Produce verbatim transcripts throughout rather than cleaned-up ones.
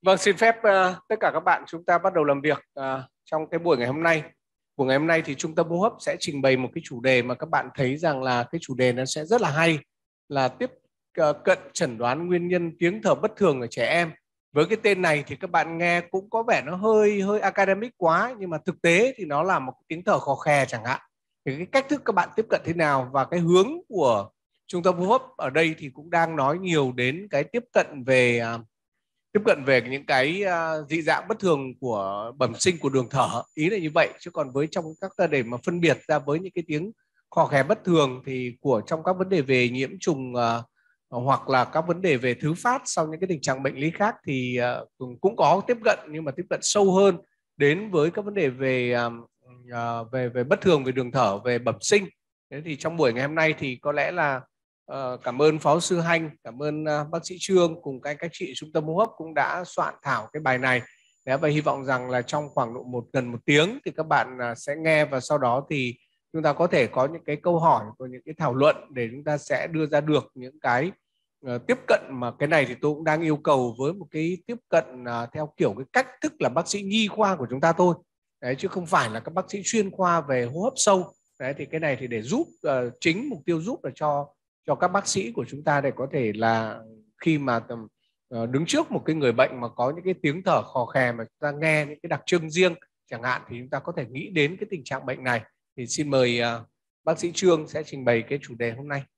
Vâng, xin phép uh, tất cả các bạn chúng ta bắt đầu làm việc uh, trong cái buổi ngày hôm nay. Buổi ngày hôm nay thì Trung tâm hô hấp sẽ trình bày một cái chủ đề mà các bạn thấy rằng là cái chủ đề nó sẽ rất là hay, là tiếp uh, cận chẩn đoán nguyên nhân tiếng thở bất thường ở trẻ em. Với cái tên này thì các bạn nghe cũng có vẻ nó hơi hơi academic quá, nhưng mà thực tế thì nó là một tiếng thở khò khè chẳng hạn. Thì cái cách thức các bạn tiếp cận thế nào và cái hướng của Trung tâm hô hấp ở đây thì cũng đang nói nhiều đến cái tiếp cận về uh, tiếp cận về những cái uh, dị dạng bất thường của bẩm sinh của đường thở, ý là như vậy. Chứ còn với trong các để mà phân biệt ra với những cái tiếng khò khè bất thường thì của trong các vấn đề về nhiễm trùng uh, hoặc là các vấn đề về thứ phát sau những cái tình trạng bệnh lý khác thì uh, cũng có tiếp cận, nhưng mà tiếp cận sâu hơn đến với các vấn đề về uh, về về bất thường về đường thở, về bẩm sinh. Thế thì trong buổi ngày hôm nay thì có lẽ là Uh, cảm ơn Phó sư Hanh, cảm ơn uh, bác sĩ Trương cùng các anh các chị trung tâm hô hấp cũng đã soạn thảo cái bài này. Đấy, và hy vọng rằng là trong khoảng độ một gần một tiếng thì các bạn uh, sẽ nghe, và sau đó thì chúng ta có thể có những cái câu hỏi và những cái thảo luận để chúng ta sẽ đưa ra được những cái uh, tiếp cận, mà cái này thì tôi cũng đang yêu cầu với một cái tiếp cận uh, theo kiểu cái cách thức là bác sĩ nhi khoa của chúng ta thôi. Đấy, chứ không phải là các bác sĩ chuyên khoa về hô hấp sâu. Đấy, thì cái này thì để giúp uh, chính mục tiêu giúp là cho cho các bác sĩ của chúng ta để có thể là khi mà tầm uh, đứng trước một cái người bệnh mà có những cái tiếng thở khò khè mà chúng ta nghe những cái đặc trưng riêng chẳng hạn, thì chúng ta có thể nghĩ đến cái tình trạng bệnh này. Thì xin mời uh, bác sĩ Trương sẽ trình bày cái chủ đề hôm nay.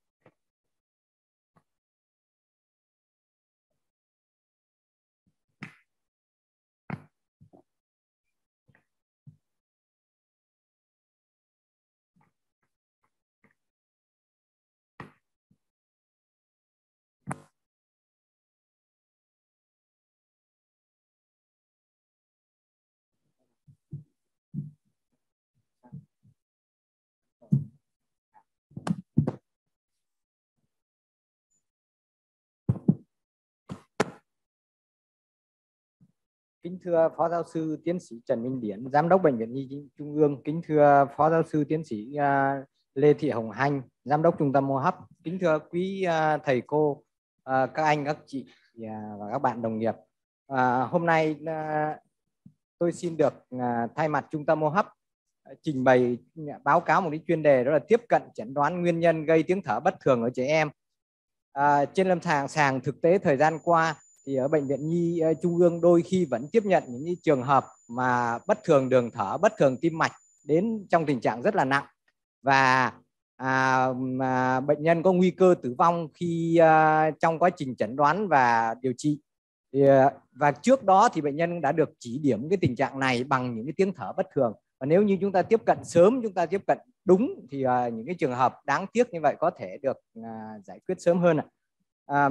Kính thưa Phó Giáo sư Tiến sĩ Trần Minh Điển, Giám đốc Bệnh viện Nhi Trung ương. Kính thưa Phó Giáo sư Tiến sĩ uh, Lê Thị Hồng Hanh, Giám đốc Trung tâm hô hấp. Kính thưa quý uh, thầy cô, uh, các anh, các chị uh, và các bạn đồng nghiệp. Uh, hôm nay uh, tôi xin được uh, thay mặt Trung tâm hô hấp uh, trình bày uh, báo cáo một cái chuyên đề, đó là tiếp cận chẩn đoán nguyên nhân gây tiếng thở bất thường ở trẻ em. Uh, trên lâm sàng sàng thực tế thời gian qua thì ở Bệnh viện Nhi uh, Trung ương đôi khi vẫn tiếp nhận những trường hợp mà bất thường đường thở, bất thường tim mạch đến trong tình trạng rất là nặng, và à, mà bệnh nhân có nguy cơ tử vong khi uh, trong quá trình chẩn đoán và điều trị. Thì, uh, và trước đó thì bệnh nhân đã được chỉ điểm cái tình trạng này bằng những cái tiếng thở bất thường, và nếu như chúng ta tiếp cận sớm, chúng ta tiếp cận đúng thì uh, những cái trường hợp đáng tiếc như vậy có thể được uh, giải quyết sớm hơn. Uh,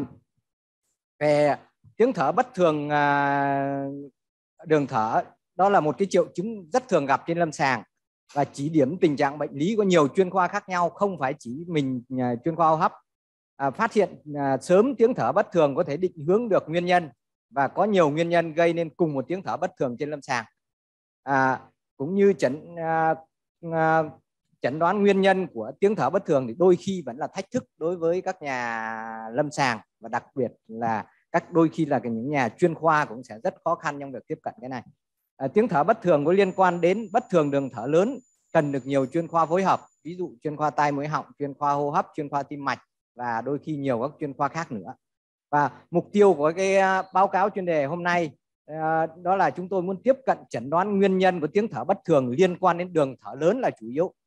về tiếng thở bất thường à, đường thở, đó là một cái triệu chứng rất thường gặp trên lâm sàng và chỉ điểm tình trạng bệnh lý có nhiều chuyên khoa khác nhau, không phải chỉ mình à, chuyên khoa hô hấp. À, phát hiện à, sớm tiếng thở bất thường có thể định hướng được nguyên nhân, và có nhiều nguyên nhân gây nên cùng một tiếng thở bất thường trên lâm sàng. À, cũng như chẩn à, à, chẩn đoán nguyên nhân của tiếng thở bất thường thì đôi khi vẫn là thách thức đối với các nhà lâm sàng, và đặc biệt là các đôi khi là những nhà chuyên khoa cũng sẽ rất khó khăn trong việc tiếp cận cái này. À, tiếng thở bất thường có liên quan đến bất thường đường thở lớn, cần được nhiều chuyên khoa phối hợp, ví dụ chuyên khoa tai mũi họng, chuyên khoa hô hấp, chuyên khoa tim mạch và đôi khi nhiều các chuyên khoa khác nữa. Và mục tiêu của cái báo cáo chuyên đề hôm nay à, đó là chúng tôi muốn tiếp cận chẩn đoán nguyên nhân của tiếng thở bất thường liên quan đến đường thở lớn là chủ yếu.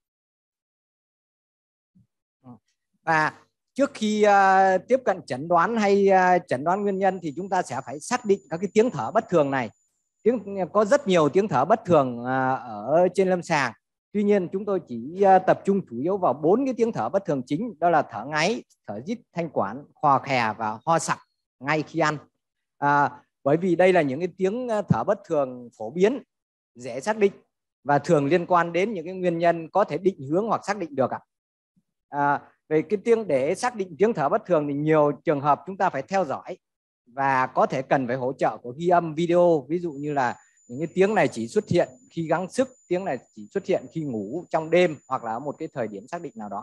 Và trước khi uh, tiếp cận chẩn đoán hay uh, chẩn đoán nguyên nhân thì chúng ta sẽ phải xác định các cái tiếng thở bất thường này. Tiếng có rất nhiều tiếng thở bất thường uh, ở trên lâm sàng. Tuy nhiên chúng tôi chỉ uh, tập trung chủ yếu vào bốn cái tiếng thở bất thường chính, đó là thở ngáy, thở rít thanh quản, khò khè và ho sặc ngay khi ăn. Uh, bởi vì đây là những cái tiếng thở bất thường phổ biến, dễ xác định và thường liên quan đến những cái nguyên nhân có thể định hướng hoặc xác định được ạ. À, về cái tiếng để xác định tiếng thở bất thường thì nhiều trường hợp chúng ta phải theo dõi và có thể cần phải hỗ trợ của ghi âm video, ví dụ như là những cái tiếng này chỉ xuất hiện khi gắng sức, tiếng này chỉ xuất hiện khi ngủ trong đêm hoặc là một cái thời điểm xác định nào đó.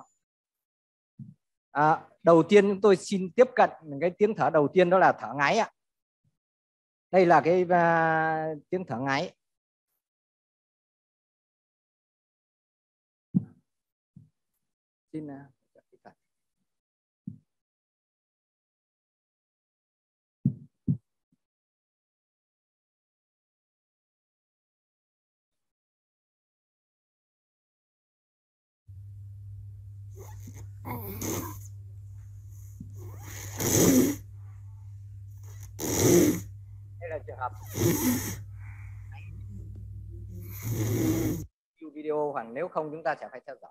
À, đầu tiên chúng tôi xin tiếp cận cái tiếng thở đầu tiên, đó là thở ngáy ạ. Đây là cái uh, tiếng thở ngáy. Xin uh, đây là trường hợp video, hoặc nếu không chúng ta sẽ phải theo dõi.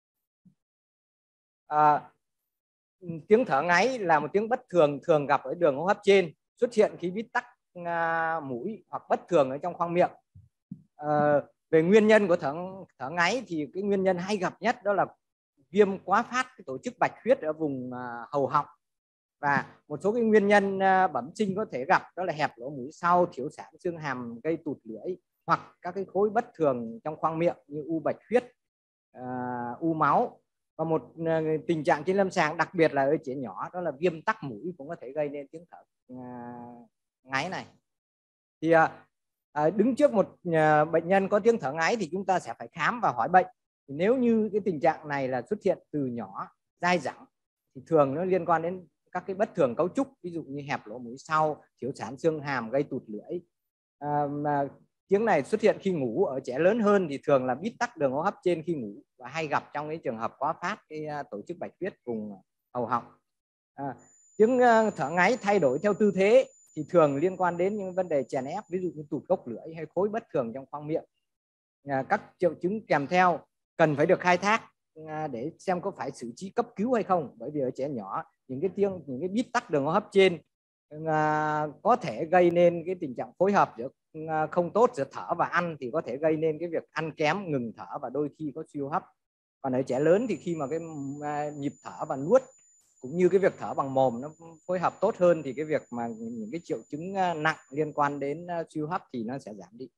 À, tiếng thở ngáy là một tiếng bất thường thường gặp ở đường hô hấp trên, xuất hiện khi bít tắc à, mũi hoặc bất thường ở trong khoang miệng. À, về nguyên nhân của thở thở ngáy thì cái nguyên nhân hay gặp nhất đó là viêm quá phát cái tổ chức bạch huyết ở vùng à, hầu họng, và một số cái nguyên nhân à, bẩm sinh có thể gặp đó là hẹp lỗ mũi sau, thiếu sản xương hàm gây tụt lưỡi, hoặc các cái khối bất thường trong khoang miệng như u bạch huyết, à, u máu. Và một uh, tình trạng trên lâm sàng đặc biệt là ở trẻ nhỏ đó là viêm tắc mũi cũng có thể gây nên tiếng thở uh, ngáy này. Thì uh, uh, đứng trước một uh, bệnh nhân có tiếng thở ngáy thì chúng ta sẽ phải khám và hỏi bệnh. Thì nếu như cái tình trạng này là xuất hiện từ nhỏ, dai dẳng, thì thường nó liên quan đến các cái bất thường cấu trúc, ví dụ như hẹp lỗ mũi sau, thiếu sản xương hàm gây tụt lưỡi. Uh, mà tiếng này xuất hiện khi ngủ. Ở trẻ lớn hơn thì thường là bít tắc đường hô hấp trên khi ngủ, và hay gặp trong cái trường hợp quá phát cái tổ chức bạch huyết vùng hầu họng. À, tiếng thở ngáy thay đổi theo tư thế thì thường liên quan đến những vấn đề chèn ép, ví dụ như tụt gốc lưỡi hay khối bất thường trong khoang miệng. À, các triệu chứng kèm theo cần phải được khai thác à, để xem có phải xử trí cấp cứu hay không, bởi vì ở trẻ nhỏ những cái tiếng những cái bít tắc đường hô hấp trên à, có thể gây nên cái tình trạng phối hợp giữa không tốt giữa thở và ăn, thì có thể gây nên cái việc ăn kém, ngừng thở và đôi khi có suy hô hấp. Còn ở trẻ lớn thì khi mà cái nhịp thở và nuốt cũng như cái việc thở bằng mồm nó phối hợp tốt hơn, thì cái việc mà những cái triệu chứng nặng liên quan đến suy hô hấp thì nó sẽ giảm đi.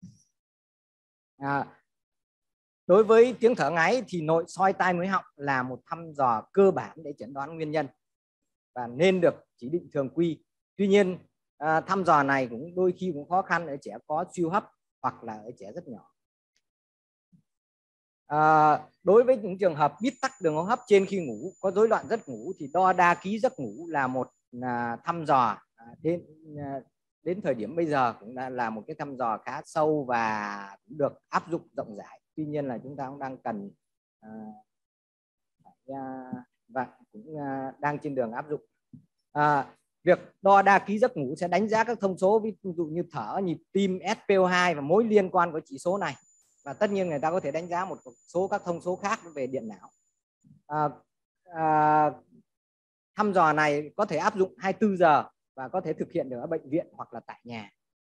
À, đối với tiếng thở ngáy thì nội soi tai mũi họng là một thăm dò cơ bản để chẩn đoán nguyên nhân và nên được chỉ định thường quy. Tuy nhiên à, thăm dò này cũng đôi khi cũng khó khăn ở trẻ có suy hô hấp hoặc là ở trẻ rất nhỏ. À, đối với những trường hợp bít tắc đường hô hấp trên khi ngủ, có rối loạn giấc ngủ, thì đo đa ký giấc ngủ là một à, thăm dò à, đến à, đến thời điểm bây giờ cũng đã là một cái thăm dò khá sâu và cũng được áp dụng rộng rãi. Tuy nhiên là chúng ta cũng đang cần à, à, và cũng à, đang trên đường áp dụng. À, việc đo đa ký giấc ngủ sẽ đánh giá các thông số ví dụ như thở, nhịp tim, ét pê o hai và mối liên quan của chỉ số này. Và tất nhiên người ta có thể đánh giá một số các thông số khác về điện não. À, à, thăm dò này có thể áp dụng hai mươi tư giờ và có thể thực hiện được ở bệnh viện hoặc là tại nhà.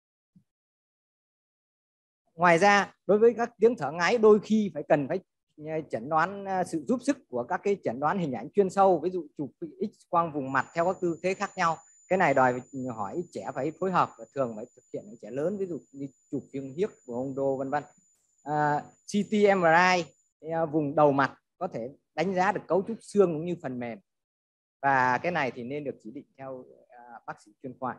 Ngoài ra, đối với các tiếng thở ngáy đôi khi phải cần phải chẩn đoán sự giúp sức của các cái chẩn đoán hình ảnh chuyên sâu, ví dụ chụp X quang vùng mặt theo các tư thế khác nhau. Cái này đòi hỏi trẻ phải phối hợp và thường phải thực hiện ở trẻ lớn, ví dụ như chụp viêm hiếc của ông đô vân vân. À, xê tê em rờ i vùng đầu mặt có thể đánh giá được cấu trúc xương cũng như phần mềm, và cái này thì nên được chỉ định theo uh, bác sĩ chuyên khoa.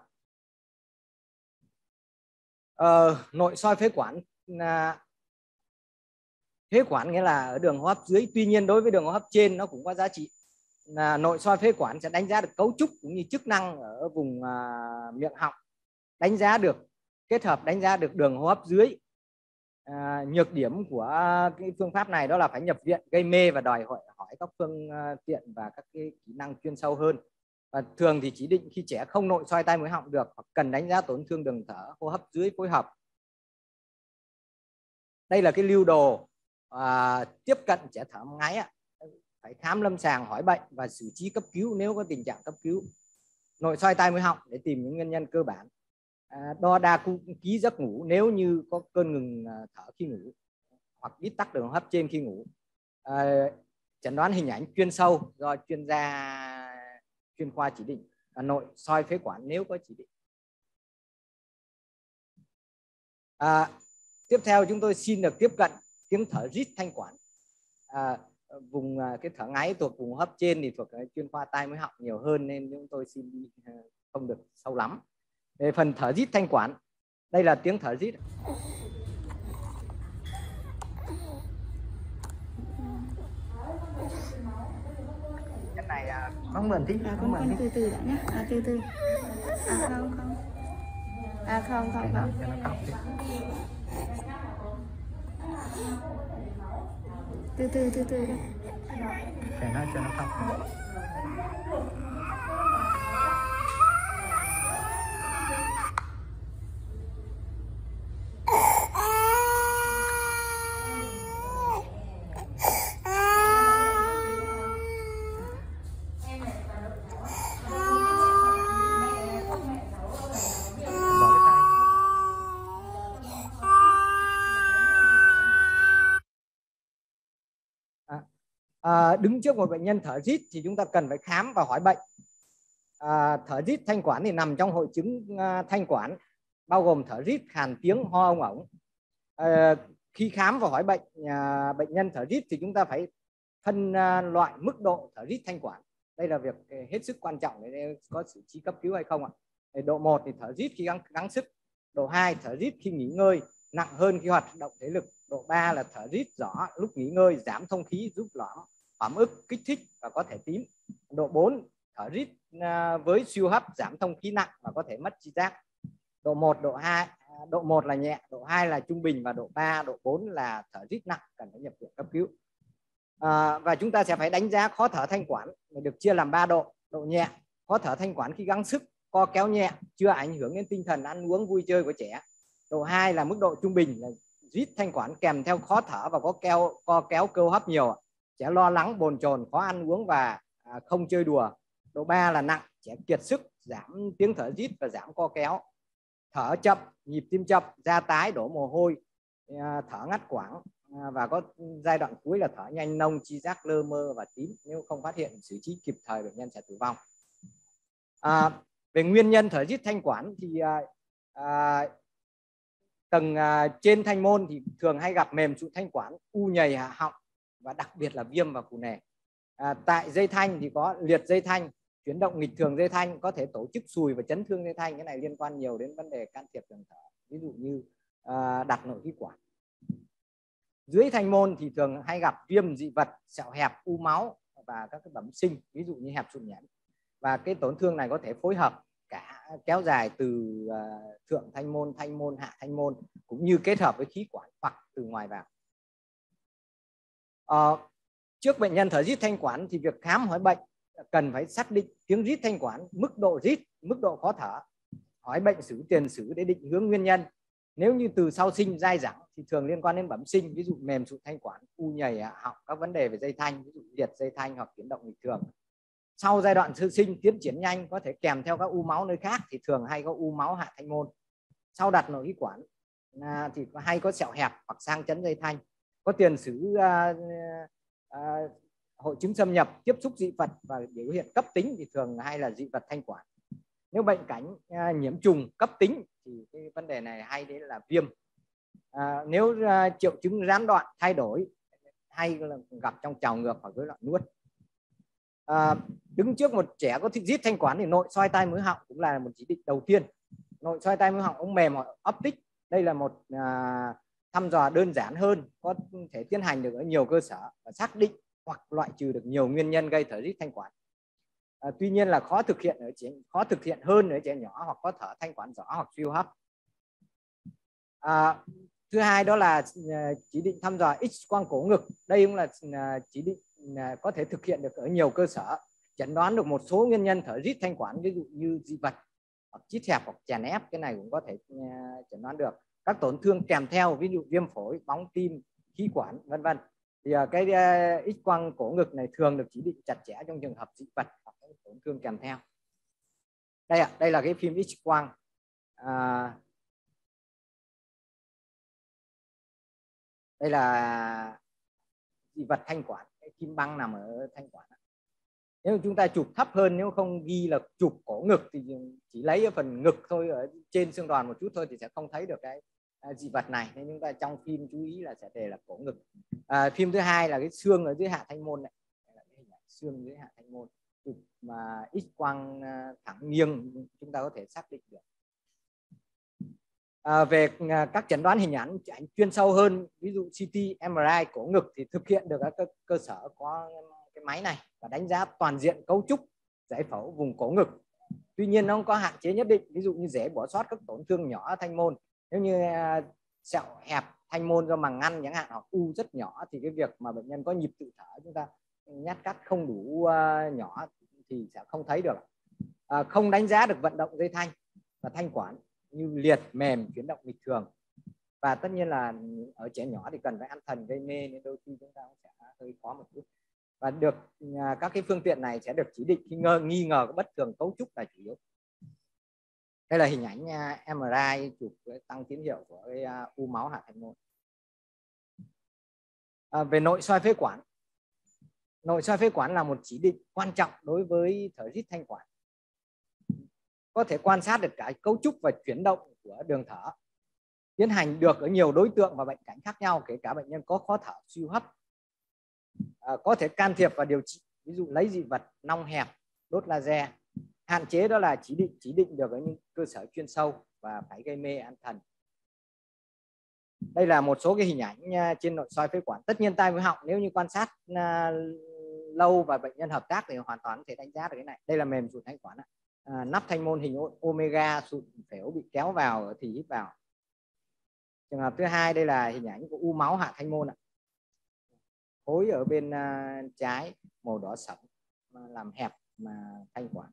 Uh, nội soi phế quản uh, phế quản nghĩa là ở đường hô hấp dưới, tuy nhiên đối với đường hô hấp trên nó cũng có giá trị. Uh, nội soi phế quản sẽ đánh giá được cấu trúc cũng như chức năng ở vùng uh, miệng họng, đánh giá được kết hợp đánh giá được đường hô hấp dưới. À, nhược điểm của cái phương pháp này đó là phải nhập viện, gây mê và đòi hỏi, hỏi các phương tiện và các cái kỹ năng chuyên sâu hơn. Và thường thì chỉ định khi trẻ không nội soi tai mũi họng được hoặc cần đánh giá tổn thương đường thở, hô hấp dưới phối hợp. Đây là cái lưu đồ à, tiếp cận trẻ thở ngáy ạ. Phải khám lâm sàng, hỏi bệnh và xử trí cấp cứu nếu có tình trạng cấp cứu. Nội soi tai mũi họng để tìm những nguyên nhân cơ bản. À, đo đa ký giấc ngủ nếu như có cơn ngừng thở khi ngủ hoặc bít tắc đường hô hấp trên khi ngủ. À, chẩn đoán hình ảnh chuyên sâu do chuyên gia chuyên khoa chỉ định, và nội soi phế quản nếu có chỉ định. À, tiếp theo chúng tôi xin được tiếp cận tiếng thở rít thanh quản. À, vùng cái thở ngáy thuộc vùng hô hấp trên thì thuộc chuyên khoa tai mũi họng nhiều hơn nên chúng tôi xin không được sâu lắm. Về phần thở rít thanh quản, đây là tiếng thở rít. Cái này à, không bền tí, À, không con bền con tí. từ từ đã nhé. À, từ từ. À không không. À không không không. Cho nó cọc đi. Từ từ từ từ đây. Để nó cho nó cọc. À, đứng trước một bệnh nhân thở rít thì chúng ta cần phải khám và hỏi bệnh. À, thở rít thanh quản thì nằm trong hội chứng à, thanh quản, bao gồm thở rít, khàn tiếng, ho ong ổng. À, khi khám và hỏi bệnh à, bệnh nhân thở rít thì chúng ta phải phân à, loại mức độ thở rít thanh quản. Đây là việc hết sức quan trọng để có xử trí cấp cứu hay không ạ. Độ một thì thở rít khi gắng, gắng sức. Độ hai thở rít khi nghỉ ngơi, nặng hơn khi hoạt động thể lực. Độ ba là thở rít rõ lúc nghỉ ngơi, giảm thông khí, giúp lõm ẩm ức, kích thích và có thể tím. Độ bốn thở rít với siêu hấp, giảm thông khí nặng và có thể mất tri giác. Độ một, độ hai, độ một là nhẹ, độ hai là trung bình và độ ba, độ bốn là thở rít nặng, cần phải nhập viện cấp cứu. À, và chúng ta sẽ phải đánh giá khó thở thanh quản, được chia làm ba độ. Độ nhẹ, khó thở thanh quản khi gắng sức, co kéo nhẹ, chưa ảnh hưởng đến tinh thần ăn uống vui chơi của trẻ. Độ hai là mức độ trung bình, là rít thanh quản kèm theo khó thở và có keo, co kéo cơ hấp nhiều, trẻ lo lắng, bồn chồn, khó ăn uống và à, không chơi đùa. Độ ba là nặng, trẻ kiệt sức, giảm tiếng thở rít và giảm co kéo, thở chậm, nhịp tim chậm, da tái, đổ mồ hôi, à, thở ngắt quãng à, và có giai đoạn cuối là thở nhanh nông, tri giác lơ mơ và tím. Nếu không phát hiện xử trí kịp thời, bệnh nhân sẽ tử vong. À, về nguyên nhân thở rít thanh quản thì à, à, tầng à, trên thanh môn thì thường hay gặp mềm sụn thanh quản, u nhầy hạ họng và đặc biệt là viêm và phù nề. À, tại dây thanh thì có liệt dây thanh, chuyển động nghịch thường dây thanh, có thể tổ chức sùi và chấn thương dây thanh. Cái này liên quan nhiều đến vấn đề can thiệp đường thở, ví dụ như à, đặt nội khí quản. Dưới thanh môn thì thường hay gặp viêm dị vật, sẹo hẹp, u máu và các cái bẩm sinh, ví dụ như hẹp sụn nhẫn. Và cái tổn thương này có thể phối hợp cả kéo dài từ uh, thượng thanh môn, thanh môn, hạ thanh môn, cũng như kết hợp với khí quản hoặc từ ngoài vào. Uh, trước bệnh nhân thở rít thanh quản thì việc khám hỏi bệnh cần phải xác định tiếng rít thanh quản, mức độ rít, mức độ khó thở, hỏi bệnh sử, tiền sử để định hướng nguyên nhân. Nếu như từ sau sinh dai dẳng thì thường liên quan đến bẩm sinh, ví dụ mềm sụn thanh quản, u nhầy hạ họng, các vấn đề về dây thanh, ví dụ liệt dây thanh hoặc chuyển động nghịch thường. Sau giai đoạn sơ sinh tiến triển nhanh có thể kèm theo các u máu nơi khác, thì thường hay có u máu hạ thanh môn. Sau đặt nội khí quản à, thì hay có sẹo hẹp hoặc sang chấn dây thanh. Có tiền sử à, à, hội chứng xâm nhập, tiếp xúc dị vật và biểu hiện cấp tính thì thường hay là dị vật thanh quản. Nếu bệnh cảnh à, nhiễm trùng cấp tính thì cái vấn đề này hay đến là viêm. À, nếu à, triệu chứng gián đoạn thay đổi hay là gặp trong trào ngược hoặc rối loạn nuốt. À, đứng trước một trẻ có rít thanh quản thì nội soi tai mũi họng cũng là một chỉ định đầu tiên. Nội soi tai mũi họng ống mềm hoặc optic, đây là một à, thăm dò đơn giản hơn, có thể tiến hành được ở nhiều cơ sở và xác định hoặc loại trừ được nhiều nguyên nhân gây thở rít thanh quản. À, tuy nhiên là khó thực hiện ở trẻ, khó thực hiện hơn ở trẻ nhỏ hoặc có thở thanh quản rõ hoặc suy hô hấp. À, thứ hai đó là chỉ định thăm dò X quang cổ ngực. Đây cũng là chỉ định có thể thực hiện được ở nhiều cơ sở, chẩn đoán được một số nguyên nhân thở rít thanh quản, ví dụ như dị vật hoặc chít hẹp hoặc chèn ép, cái này cũng có thể chẩn đoán được. Các tổn thương kèm theo, ví dụ viêm phổi, bóng tim, khí quản, vân vân. Thì cái X quang cổ ngực này thường được chỉ định chặt chẽ trong trường hợp dị vật hoặc tổn thương kèm theo. Đây ạ, đây là cái phim X quang. À, đây là dị vật thanh quản, cái kim băng nằm ở thanh quản. Nếu chúng ta chụp thấp hơn, nếu không ghi là chụp cổ ngực thì chỉ lấy ở phần ngực thôi, ở trên xương đòn một chút thôi thì sẽ không thấy được cái dị vật này, nên chúng ta trong phim chú ý là sẽ đề là cổ ngực. À, phim thứ hai là cái xương ở dưới hạ thanh môn này, xương dưới hạ thanh môn, chụp mà X quang thẳng nghiêng chúng ta có thể xác định được. À, về các chẩn đoán hình ảnh, ảnh chuyên sâu hơn, ví dụ xê tê, em rờ i cổ ngực thì thực hiện được ở các cơ sở có cái máy này và đánh giá toàn diện cấu trúc giải phẫu vùng cổ ngực. Tuy nhiên nó có hạn chế nhất định, ví dụ như dễ bỏ sót các tổn thương nhỏ thanh môn. Nếu như sẹo hẹp thanh môn do màng ngăn chẳng hạn, hoặc u rất nhỏ thì cái việc mà bệnh nhân có nhịp tự thở chúng ta nhát cắt không đủ nhỏ thì sẽ không thấy được. À, không đánh giá được vận động dây thanh và thanh quản như liệt, mềm, chuyển động bình thường. Và tất nhiên là ở trẻ nhỏ thì cần phải ăn thần gây mê nên đôi khi chúng ta cũng sẽ hơi khó một chút. Và được các cái phương tiện này sẽ được chỉ định khi ngờ, nghi ngờ có bất thường cấu trúc là chủ yếu. Đây là hình ảnh em rờ i chụp tăng tín hiệu của cái u máu hạ thanh môn. À, về nội soi phế quản. Nội soi phế quản là một chỉ định quan trọng đối với thở rít thanh quản. Có thể quan sát được cả cấu trúc và chuyển động của đường thở. Tiến hành được ở nhiều đối tượng và bệnh cảnh khác nhau, kể cả bệnh nhân có khó thở, suy hô hấp. À, có thể can thiệp và điều trị, ví dụ lấy dị vật, nong hẹp, đốt laser. Hạn chế đó là chỉ định chỉ định được ở những cơ sở chuyên sâu và phải gây mê an thần. Đây là một số cái hình ảnh trên nội soi phế quản. Tất nhiên tai mũi họng nếu như quan sát uh, lâu và bệnh nhân hợp tác thì hoàn toàn có thể đánh giá được cái này. Đây là mềm sụn thanh quản. À, nắp thanh môn hình omega, sụn phễu bị kéo vào thì hít vào. Trường hợp thứ hai, đây là hình ảnh của u máu hạ thanh môn ạ. Khối ở bên uh, trái màu đỏ sẫm làm hẹp mà thanh quản.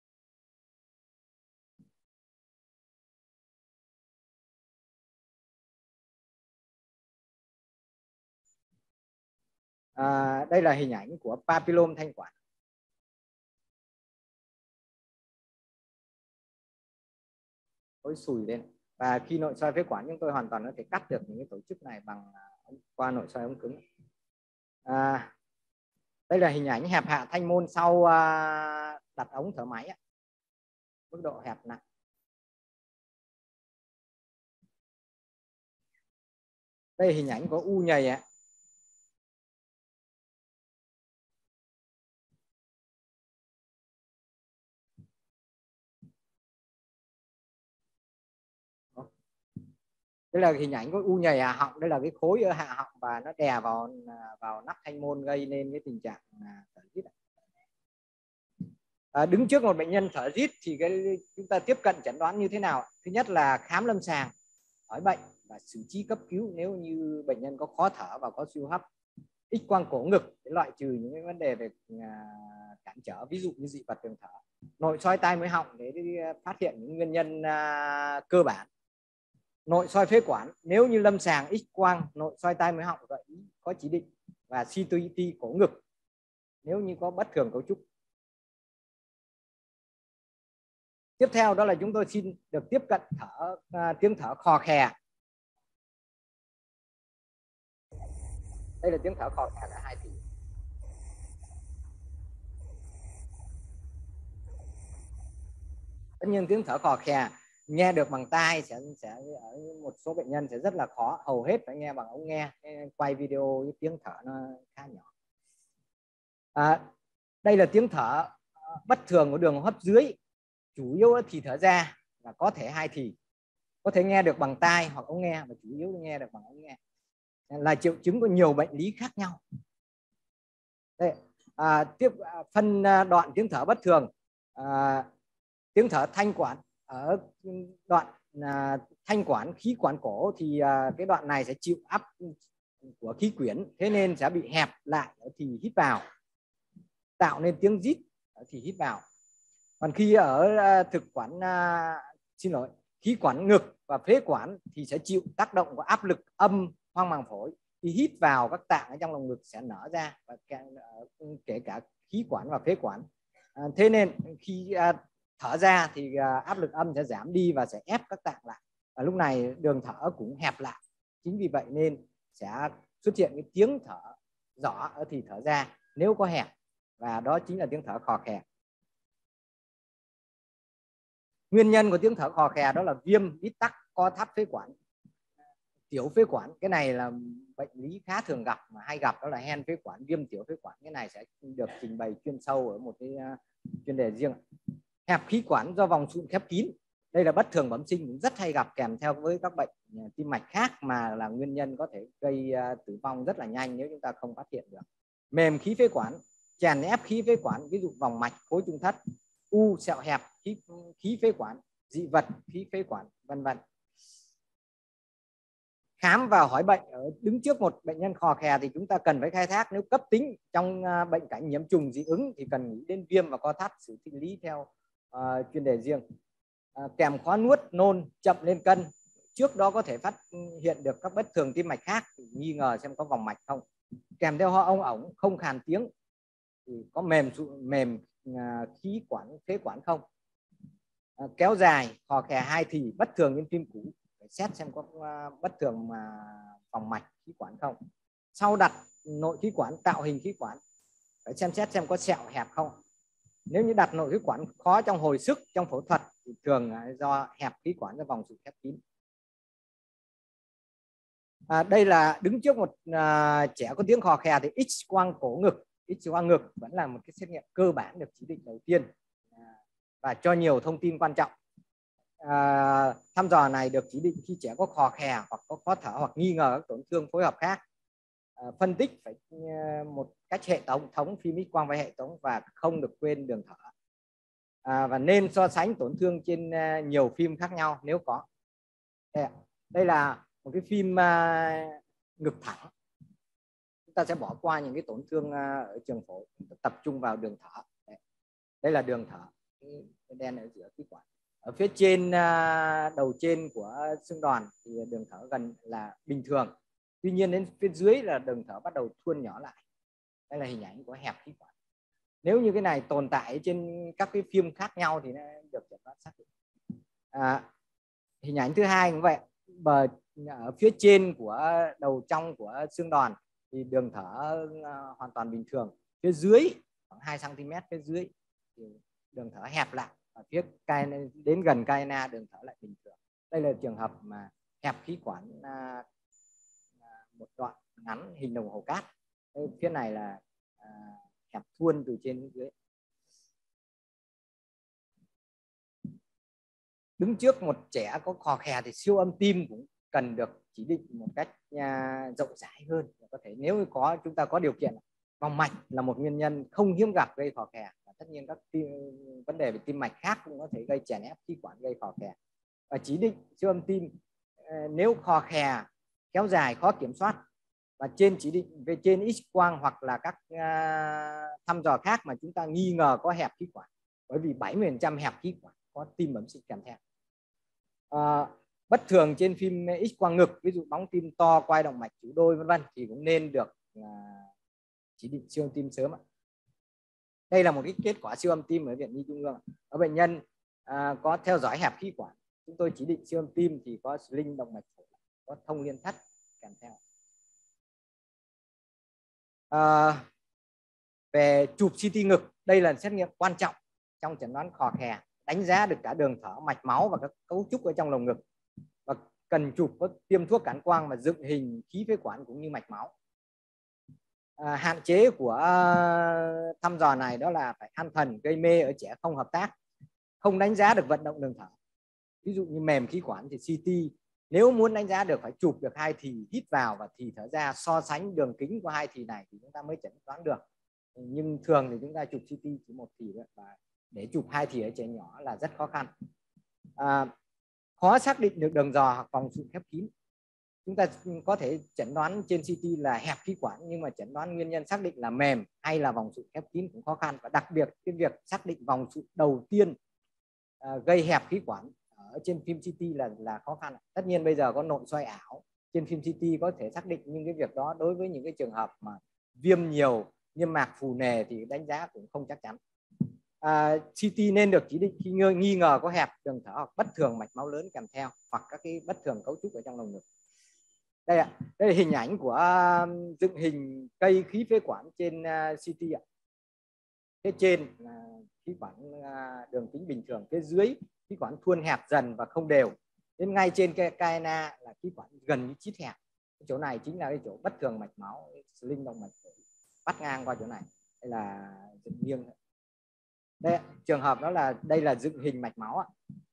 À, đây là hình ảnh của papillom thanh quản. Khối sùi lên. Và khi nội soi phế quản chúng tôi hoàn toàn có thể cắt được những cái tổ chức này bằng qua nội soi ống cứng. À, đây là hình ảnh hẹp hạ thanh môn sau uh, đặt ống thở máy á. Mức độ hẹp nặng. Đây là hình ảnh có u nhầy ạ. Đây là hình ảnh có u nhầy hạ họng, đây là cái khối ở hạ họng và nó đè vào vào nắp thanh môn gây nên cái tình trạng thở rít. À, đứng trước một bệnh nhân thở rít thì cái chúng ta tiếp cận chẩn đoán như thế nào? Thứ nhất là khám lâm sàng, hỏi bệnh và xử trí cấp cứu nếu như bệnh nhân có khó thở và có suy hô hấp. X quang cổ ngực để loại trừ những cái vấn đề về uh, cản trở, ví dụ như dị vật đường thở. Nội soi tai mũi họng để phát hiện những nguyên nhân uh, cơ bản. Nội soi phế quản nếu như lâm sàng X quang nội soi tai mũi họng gợi ý có chỉ định, và xê tê cổ ngực nếu như có bất thường cấu trúc. Tiếp theo đó là chúng tôi xin được tiếp cận thở uh, tiếng thở khò khè. Đây là tiếng thở khò khè là hai tỷ. Tất nhiên tiếng thở khò khè nghe được bằng tai sẽ sẽ ở một số bệnh nhân sẽ rất là khó, hầu hết phải nghe bằng ống nghe. Quay video với tiếng thở nó khá nhỏ. À, đây là tiếng thở bất thường của đường hô hấp dưới, chủ yếu thì thở ra và có thể hai thì, có thể nghe được bằng tai hoặc ống nghe và chủ yếu nghe được bằng ống nghe, là triệu chứng của nhiều bệnh lý khác nhau. Đây, à, tiếp phân đoạn tiếng thở bất thường, à, tiếng thở thanh quản. Ở đoạn à, thanh quản khí quản cổ thì à, cái đoạn này sẽ chịu áp của khí quyển, thế nên sẽ bị hẹp lại thì hít vào, tạo nên tiếng rít thì hít vào. Còn khi ở à, thực quản à, xin lỗi khí quản ngực và phế quản thì sẽ chịu tác động của áp lực âm khoang màng phổi, thì hít vào các tạng ở trong lồng ngực sẽ nở ra, và kể cả khí quản và phế quản. À, thế nên khi à, thở ra thì áp lực âm sẽ giảm đi và sẽ ép các tạng lại, và lúc này đường thở cũng hẹp lại. Chính vì vậy nên sẽ xuất hiện cái tiếng thở rõ ở thì thở ra nếu có hẹp, và đó chính là tiếng thở khò khè. Nguyên nhân của tiếng thở khò khè đó là viêm, bít tắc, co thắt phế quản, tiểu phế quản. Cái này là bệnh lý khá thường gặp mà hay gặp, đó là hen phế quản, viêm tiểu phế quản. Cái này sẽ được trình bày chuyên sâu ở một cái chuyên đề riêng. Hẹp khí quản do vòng sụn khép kín Đây là bất thường bẩm sinh cũng rất hay gặp kèm theo với các bệnh tim mạch khác mà là nguyên nhân có thể gây tử vong rất là nhanh nếu chúng ta không phát hiện được. Mềm khí phế quản, chèn ép khí phế quản, ví dụ vòng mạch, khối trung thất, u sẹo hẹp khí, khí phế quản, dị vật khí phế quản, vân vân. Khám và hỏi bệnh ở đứng trước một bệnh nhân khò khè thì chúng ta cần phải khai thác. Nếu cấp tính trong bệnh cảnh nhiễm trùng dị ứng thì cần nghĩ đến viêm và co thắt, xử lý theo uh, chuyên đề riêng. Uh, kèm khó nuốt, nôn, chậm lên cân, trước đó có thể phát hiện được các bất thường tim mạch khác thì nghi ngờ xem có vòng mạch không. Kèm theo ho ong ổng, không khàn tiếng thì có mềm mềm uh, khí quản phế quản không. Uh, kéo dài, khò khè hai thì, bất thường trên tim cũ, phải xét xem có uh, bất thường mà vòng mạch khí quản không. Sau đặt nội khí quản, tạo hình khí quản, phải xem xét xem có sẹo hẹp không. Nếu như đặt nội khí quản khó trong hồi sức, trong phẫu thuật thì thường do hẹp khí quản do vòng sụt khép kín. À, đây là đứng trước một à, trẻ có tiếng khò khè thì X quang cổ ngực, X quang ngực vẫn là một cái xét nghiệm cơ bản được chỉ định đầu tiên à, và cho nhiều thông tin quan trọng. À, thăm dò này được chỉ định khi trẻ có khò khè hoặc có khó thở hoặc nghi ngờ các tổn thương phối hợp khác. À, phân tích phải một cách hệ thống thống phim X quang với hệ thống và không được quên đường thở. À, và nên so sánh tổn thương trên uh, nhiều phim khác nhau nếu có. Đây, đây là một cái phim uh, ngực thẳng. Chúng ta sẽ bỏ qua những cái tổn thương uh, ở trường phổi, tập trung vào đường thở. Đây, đây là đường thở, cái đen ở giữa khí quản. Ở phía trên uh, đầu trên của xương đòn thì đường thở gần là bình thường. Tuy nhiên đến phía dưới là đường thở bắt đầu thuôn nhỏ lại. Đây là hình ảnh của hẹp khí quản. Nếu như cái này tồn tại trên các cái phim khác nhau thì nó được chẩn đoán xác định. À, hình ảnh thứ hai cũng vậy. Bờ ở phía trên của đầu trong của xương đòn thì đường thở uh, hoàn toàn bình thường. Phía dưới khoảng hai xăng ti mét phía dưới thì đường thở hẹp lại. Ở phía đến gần caena đường thở lại bình thường. Đây là trường hợp mà hẹp khí quản uh, một đoạn ngắn hình đồng hồ cát. Đây, phía này là uh, hẹp thuôn từ trên đến dưới. Đứng trước một trẻ có khò khè thì siêu âm tim cũng cần được chỉ định một cách uh, rộng rãi hơn. Có thể nếu có chúng ta có điều kiện, vòng mạch là một nguyên nhân không hiếm gặp gây khò khè. Và tất nhiên các tim, vấn đề về tim mạch khác cũng có thể gây chèn ép khí quản gây khò khè. Và chỉ định siêu âm tim uh, nếu khò khè kéo dài khó kiểm soát và trên chỉ định về trên X quang hoặc là các uh, thăm dò khác mà chúng ta nghi ngờ có hẹp khí quản, bởi vì bảy mươi phần trăm hẹp khí quản có tim bẩm sinh kèm theo. Uh, bất thường trên phim X quang ngực, ví dụ bóng tim to, quai động mạch chủ đôi vân vân thì cũng nên được uh, chỉ định siêu âm tim sớm. Đây là một cái kết quả siêu âm tim ở Viện Nhi Trung ương. Ở bệnh nhân uh, có theo dõi hẹp khí quản, chúng tôi chỉ định siêu âm tim thì có sling động mạch phổi, có thông liên thất kèm theo. À, về chụp xê tê ngực, đây là xét nghiệm quan trọng trong chẩn đoán khò khè, đánh giá được cả đường thở, mạch máu và các cấu trúc ở trong lồng ngực, và cần chụp có tiêm thuốc cản quang mà dựng hình khí phế quản cũng như mạch máu. À, hạn chế của uh, thăm dò này đó là phải an thần, gây mê ở trẻ không hợp tác, không đánh giá được vận động đường thở. Ví dụ như mềm khí quản thì xê tê nếu muốn đánh giá được phải chụp được hai thì hít vào và thì thở ra, so sánh đường kính của hai thì này thì chúng ta mới chẩn đoán được. Nhưng thường thì chúng ta chụp xê tê chỉ một thì thôi, và để chụp hai thì ở trẻ nhỏ là rất khó khăn. À, khó xác định được đường giò hoặc vòng sụn khép kín. Chúng ta có thể chẩn đoán trên xê tê là hẹp khí quản, nhưng mà chẩn đoán nguyên nhân xác định là mềm hay là vòng sụn khép kín cũng khó khăn. Và đặc biệt cái việc xác định vòng sụn đầu tiên à, gây hẹp khí quản ở trên phim xê tê là là khó khăn. Tất nhiên bây giờ có nội soi ảo trên phim xê tê có thể xác định, nhưng cái việc đó đối với những cái trường hợp mà viêm nhiều, niêm mạc phù nề thì đánh giá cũng không chắc chắn. À, xê tê nên được chỉ định khi nghi ngờ có hẹp đường thở hoặc bất thường mạch máu lớn kèm theo, hoặc các cái bất thường cấu trúc ở trong lồng ngực. Đây ạ, đây là hình ảnh của uh, dựng hình cây khí phế quản trên uh, xê tê ạ. Phía trên là khí quản uh, đường kính bình thường, phía dưới khí quản thuôn hẹp dần và không đều. Đến ngay trên cái caena là khí quản gần như chít hẹp. Cái chỗ này chính là cái chỗ bất thường mạch máu, sling động mạch bắt ngang qua chỗ này. Đây là dựng nghiêng. Đây, trường hợp đó là đây là dựng hình mạch máu ạ.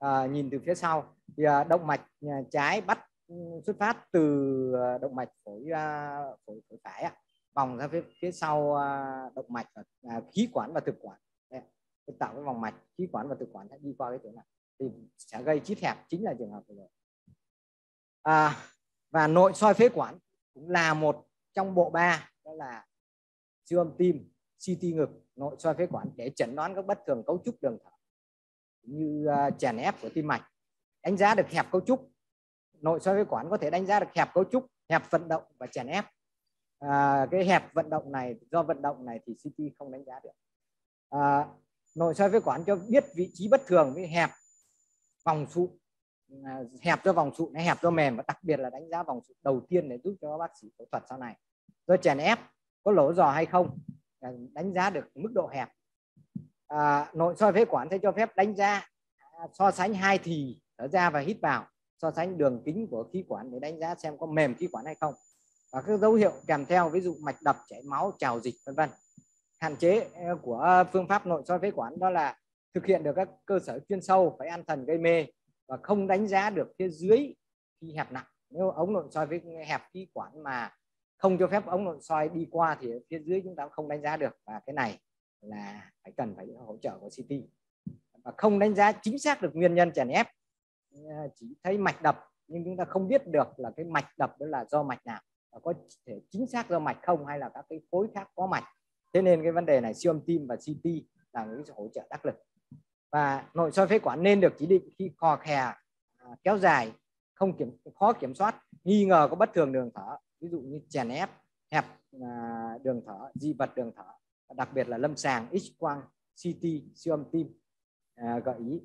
À, nhìn từ phía sau thì à, động mạch à, trái bắt xuất phát từ động mạch phổi à, phổi, phổi phải à, vòng ra phía, phía sau à, động mạch à, khí quản và thực quản. Đây, tạo cái vòng mạch khí quản và thực quản sẽ đi qua cái chỗ này thì sẽ gây chít hẹp, chính là trường hợp vừa rồi. À, và nội soi phế quản cũng là một trong bộ ba, đó là siêu âm tim, xê tê ngực, nội soi phế quản để chẩn đoán các bất thường cấu trúc đường thở như uh, chèn ép của tim mạch, đánh giá được hẹp cấu trúc. Nội soi phế quản có thể đánh giá được hẹp cấu trúc, hẹp vận động và chèn ép. À, cái hẹp vận động này, do vận động này thì xê tê không đánh giá được. À, nội soi phế quản cho biết vị trí bất thường với hẹp vòng sụn, à, hẹp do vòng sụn hay hẹp do mềm, và đặc biệt là đánh giá vòng sụn đầu tiên để giúp cho các bác sĩ phẫu thuật sau này. Do chèn ép có lỗ giò hay không, đánh giá được mức độ hẹp. À, nội soi phế quản sẽ cho phép đánh giá à, so sánh hai thì thở ra và hít vào, so sánh đường kính của khí quản để đánh giá xem có mềm khí quản hay không, và các dấu hiệu kèm theo, ví dụ mạch đập, chảy máu, trào dịch vân vân. Hạn chế của phương pháp nội soi phế quản đó là thực hiện được các cơ sở chuyên sâu, phải an thần gây mê và không đánh giá được phía dưới khi hẹp nặng. Nếu ống nội soi với hẹp khí quản mà không cho phép ống nội soi đi qua thì phía dưới chúng ta không đánh giá được, và cái này là phải cần phải hỗ trợ của xê tê. Và không đánh giá chính xác được nguyên nhân chèn ép, chỉ thấy mạch đập nhưng chúng ta không biết được là cái mạch đập đó là do mạch nào, và có thể chính xác do mạch không hay là các cái khối khác có mạch. Thế nên cái vấn đề này siêu âm tim và xê tê là những hỗ trợ đắc lực. Và nội soi phế quản nên được chỉ định khi khò khè à, kéo dài, không kiểm khó kiểm soát, nghi ngờ có bất thường đường thở, ví dụ như chèn ép, hẹp à, đường thở, dị vật đường thở, đặc biệt là lâm sàng X quang, xê tê, siêu âm tim à, gợi ý.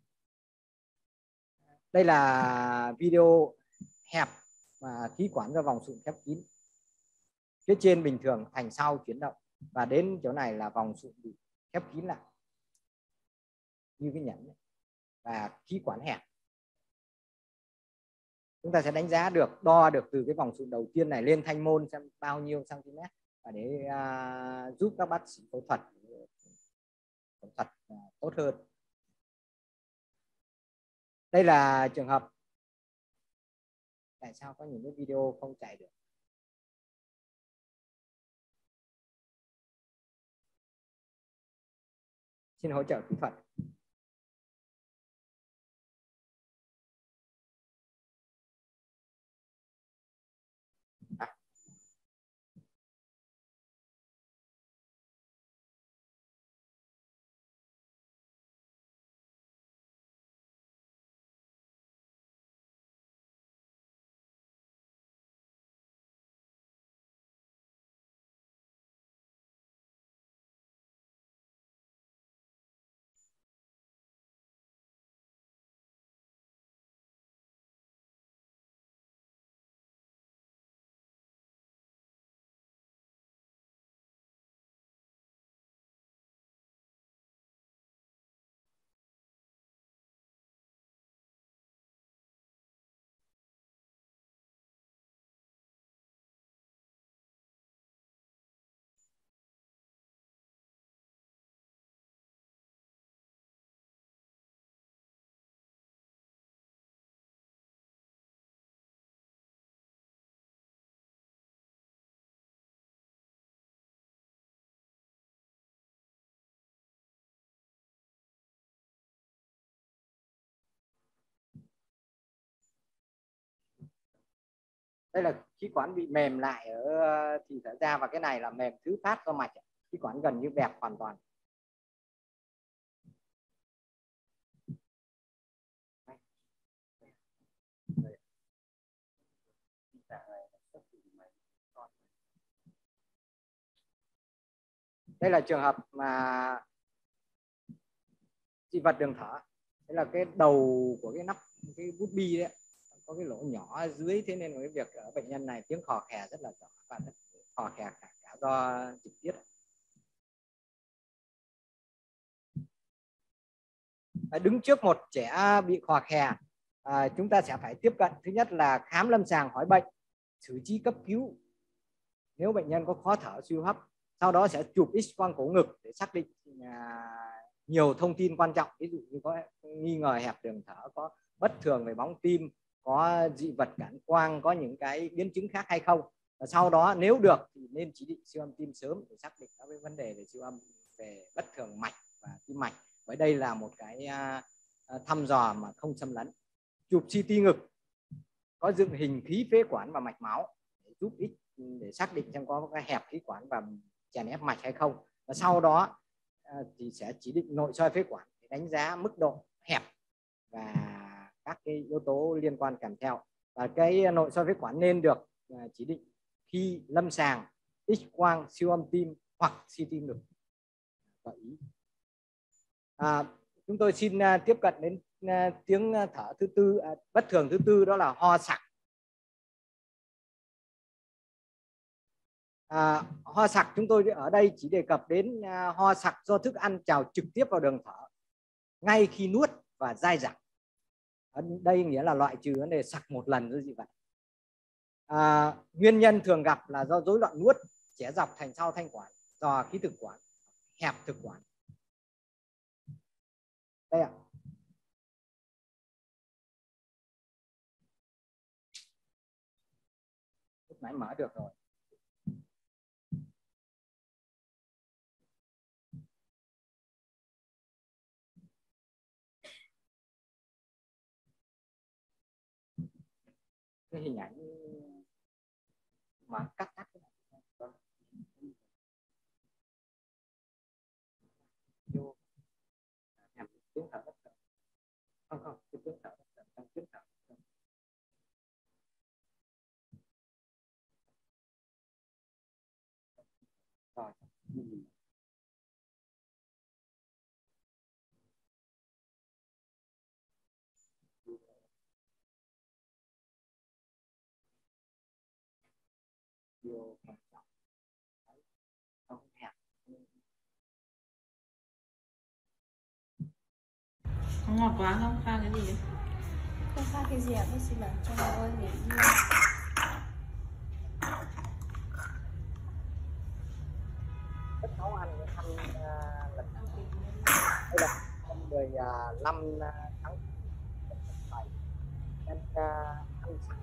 Đây là video hẹp và khí quản do vòng sụn khép kín, phía trên bình thường, thành sau chuyển động, và đến chỗ này là vòng sụn bị khép kín lại như cái nhẫn và khí quản hẹp. Chúng ta sẽ đánh giá được, đo được từ cái vòng sụn đầu tiên này lên thanh môn xem bao nhiêu cm, và để uh, giúp các bác sĩ phẫu thuật phẫu thuật uh, tốt hơn. Đây là trường hợp, tại sao có những cái video không chạy được? Xin hỗ trợ kỹ thuật. À. Đây là khí quản bị mềm lại ở thì thở ra, và cái này là mềm thứ phát do mạch, khí quản gần như bẹp hoàn toàn. Đây là trường hợp mà dị vật đường thở. Đây là cái đầu của cái nắp cái bút bi đấy, có cái lỗ nhỏ ở dưới, thế nên cái việc ở bệnh nhân này tiếng khò khè rất là rõ và rất khò khè cả, cả do dịch tiết. Đứng trước một trẻ bị khò khè, à, chúng ta sẽ phải tiếp cận, thứ nhất là khám lâm sàng hỏi bệnh, xử trí cấp cứu nếu bệnh nhân có khó thở suy hô hấp, sau đó sẽ chụp X quang cổ ngực để xác định à, nhiều thông tin quan trọng, ví dụ như có nghi ngờ hẹp đường thở, có bất thường về bóng tim, có dị vật cản quang, có những cái biến chứng khác hay không. Và sau đó nếu được thì nên chỉ định siêu âm tim sớm để xác định các cái vấn đề về siêu âm về bất thường mạch và tim mạch. Bởi đây là một cái uh, thăm dò mà không xâm lấn. Chụp xê tê ngực có dựng hình khí phế quản và mạch máu để giúp ích để xác định xem có cái hẹp khí quản và chèn ép mạch hay không. Và sau đó uh, thì sẽ chỉ định nội soi phế quản để đánh giá mức độ hẹp và các cái yếu tố liên quan kèm theo. Và cái nội soi phế quản nên được uh, chỉ định khi lâm sàng X-quang, siêu âm tim hoặc xê tê ngực gợi ý. À, chúng tôi xin uh, tiếp cận đến uh, tiếng thở thứ tư, uh, bất thường thứ tư, đó là ho sặc. À, ho sặc chúng tôi ở đây chỉ đề cập đến uh, ho sặc do thức ăn trào trực tiếp vào đường thở ngay khi nuốt và dai dẳng. Ở đây nghĩa là loại trừ vấn đề sặc một lần thôi gì vậy. À, nguyên nhân thường gặp là do rối loạn nuốt, chẻ dọc thành sau thanh quản, dò khí thực quản, hẹp thực quản. Đây ạ. Lúc nãy mở được rồi. Cái hình ảnh mà cắt cắt cái này. Vô nhằm tiếng thở bất thường. Không không, cái tiếng thở bất thường, trong tiếng thở. Rồi. Vô quan trọng. Không hẹp. Không ngọt quá không? Pha cái gì ấy? Không pha cái gì ạ? Bác sĩ bảo cho tôi để đi. Rất nấu ăn ăn uh, lần này. Đây là hôm mười lăm tháng bảy nên uh, ăn sẵn.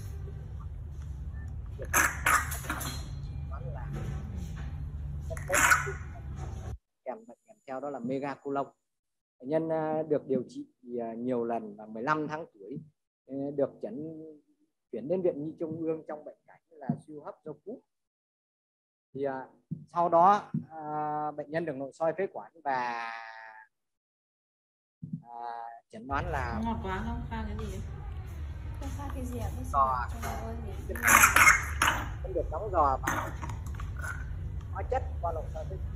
Kèm kèm theo đó là megacolon. Bệnh nhân được điều trị nhiều lần và mười lăm tháng tuổi được chẩn chuyển đến viện Nhi Trung ương trong bệnh cảnh là suy hô hấp do cúm. Thì sau đó bệnh nhân được nội soi phế quản và chẩn đoán là không ngọt quá không? Pha cái gì ấy? Không pha cái gì ạ? Bác sĩ bảo cho tôi để đi. Không được đóng giò bằng hóa chất qua nội soi phế quản.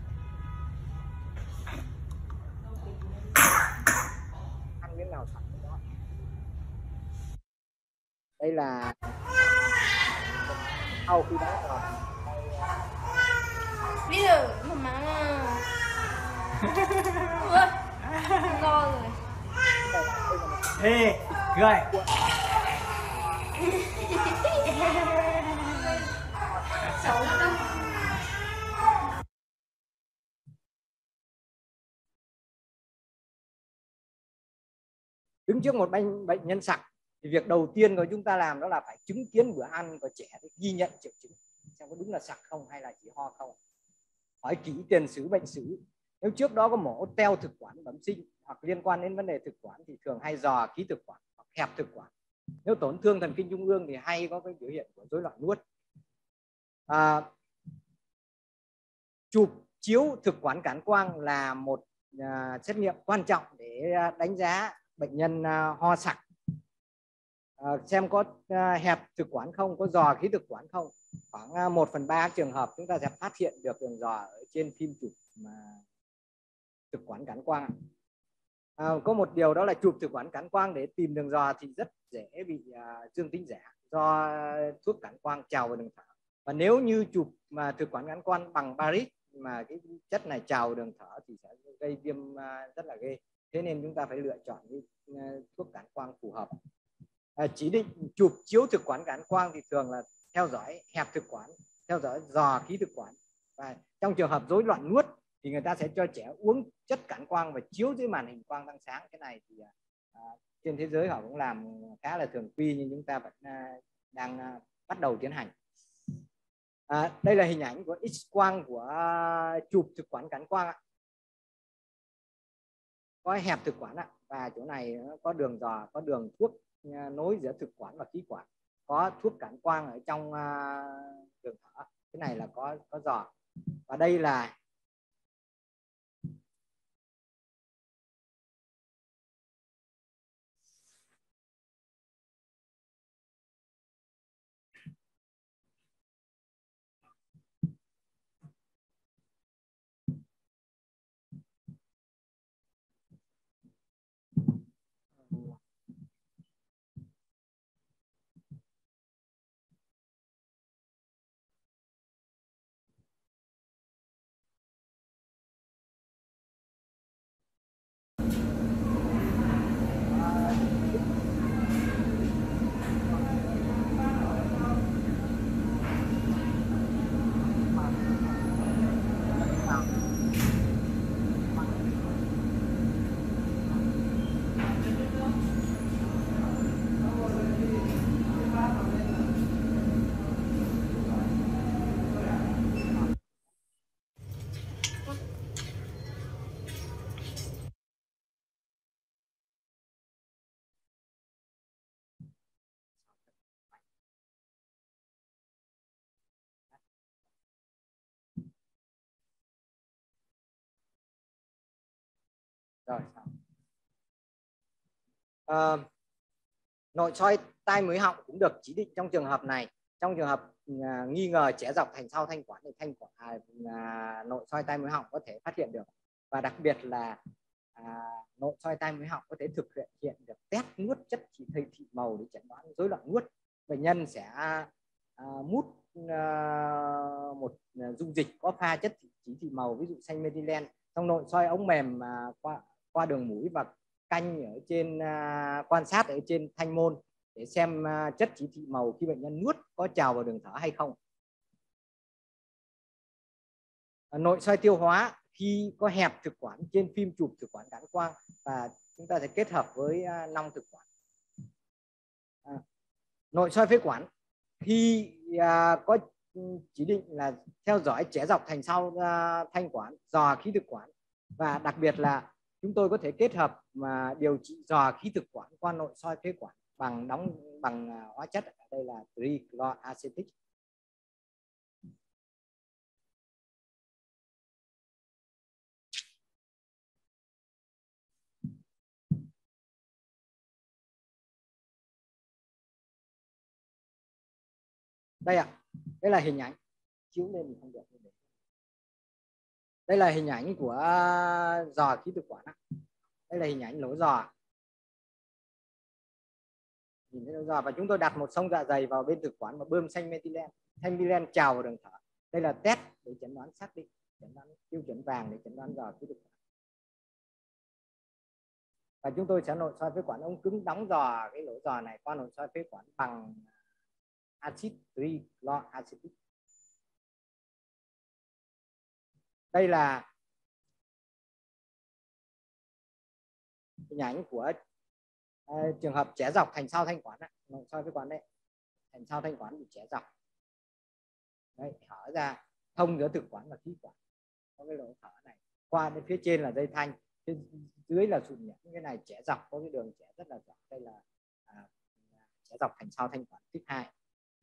Ăn miếng nào sẵn đó. Đây là sau khi đóng giò. Bây giờ mà má ui, ngon rồi. Ê, cười. Xấu lắm. Đứng trước một bệnh bệnh nhân sặc thì việc đầu tiên của chúng ta làm đó là phải chứng kiến bữa ăn của trẻ để ghi nhận triệu chứng xem có đúng là sặc không hay là chỉ ho không. Hỏi kỹ tiền sử bệnh sử. Nếu trước đó có mổ teo thực quản bẩm sinh hoặc liên quan đến vấn đề thực quản thì thường hay dò khí thực quản hoặc hẹp thực quản. Nếu tổn thương thần kinh trung ương thì hay có cái biểu hiện của rối loạn nuốt. À, chụp chiếu thực quản cản quang là một à, xét nghiệm quan trọng để đánh giá bệnh nhân à, ho sặc, à, xem có à, hẹp thực quản không, có dò khí thực quản không. Khoảng à, một phần ba trường hợp chúng ta sẽ phát hiện được đường dò ở trên phim chụp mà thực quản cản quang. À, có một điều đó là chụp thực quản cản quang để tìm đường dò thì rất dễ bị à, dương tính giả do thuốc cản quang trào vào đường thở. Và nếu như chụp mà thực quản cản quang bằng barit mà cái chất này trào vào đường thở thì sẽ gây viêm à, rất là ghê. Thế nên chúng ta phải lựa chọn cái uh, thuốc cản quang phù hợp. À, chỉ định chụp chiếu thực quản cản quang thì thường là theo dõi hẹp thực quản, theo dõi dò khí thực quản. Và trong trường hợp rối loạn nuốt thì người ta sẽ cho trẻ uống chất cản quang và chiếu dưới màn hình quang tăng sáng. Cái này thì à, trên thế giới họ cũng làm khá là thường quy, nhưng chúng ta vẫn à, đang à, bắt đầu tiến hành. À, đây là hình ảnh của X quang của à, chụp thực quản cản quang ạ. Có hẹp thực quản ạ, và chỗ này nó có đường giò, có đường thuốc à, nối giữa thực quản và khí quản, có thuốc cản quang ở trong à, đường thở. Cái này là có có giò. Và đây là rồi. À, nội soi tai mũi họng cũng được chỉ định trong trường hợp này. Trong trường hợp à, nghi ngờ trẻ dọc thành sau thanh quản thì thanh quản à, à, nội soi tai mũi họng có thể phát hiện được. Và đặc biệt là à, nội soi tai mũi họng có thể thực hiện được test nuốt chất chỉ thị thị màu để chẩn đoán rối loạn nuốt. Bệnh nhân sẽ à, mút à, một dung dịch có pha chất chỉ thị màu, ví dụ xanh methylene, trong nội soi ống mềm à, qua qua đường mũi và canh ở trên uh, quan sát ở trên thanh môn để xem uh, chất chỉ thị màu khi bệnh nhân nuốt có trào vào đường thở hay không. Uh, nội soi tiêu hóa khi có hẹp thực quản trên phim chụp thực quản cản quang, và chúng ta sẽ kết hợp với uh, nong thực quản. Uh, nội soi phế quản khi uh, có chỉ định là theo dõi trẻ dọc thành sau uh, thanh quản, dò khí thực quản, và đặc biệt là chúng tôi có thể kết hợp mà điều trị dò khí thực quản qua nội soi phế quản bằng đóng bằng hóa chất. Đây là trichloroacetic. Đây ạ, à, đây là hình ảnh chiếu lên thì không được. Đây là hình ảnh của dò khí thực quản. Đây là hình ảnh lỗ giò. Nhìn thấy lỗ giò, và chúng tôi đặt một xông dạ dày vào bên thực quản và bơm xanh methylene. Xanh methylene trào vào đường thở. Đây là test để chẩn đoán xác định, chẩn đoán tiêu chuẩn vàng để chẩn đoán dò khí thực quản. Và chúng tôi sẽ nội soi phế quản ống cứng đóng giò cái lỗ giò này qua nội soi phế quản bằng axit trichloroacetic. Đây là hình ảnh của uh, trường hợp trẻ dọc thành sau thanh quản, nội soi phế quản đây, thành sau thanh quản bị trẻ dọc. Đấy, thở ra thông giữa thực quản và khí quản, có cái lỗ thở này, qua đến phía trên là dây thanh, phía dưới là sụn nhẫn. Cái này trẻ dọc có cái đường trẻ rất là dọc. Đây là à, trẻ dọc thành sau thanh quản tuyếp hai.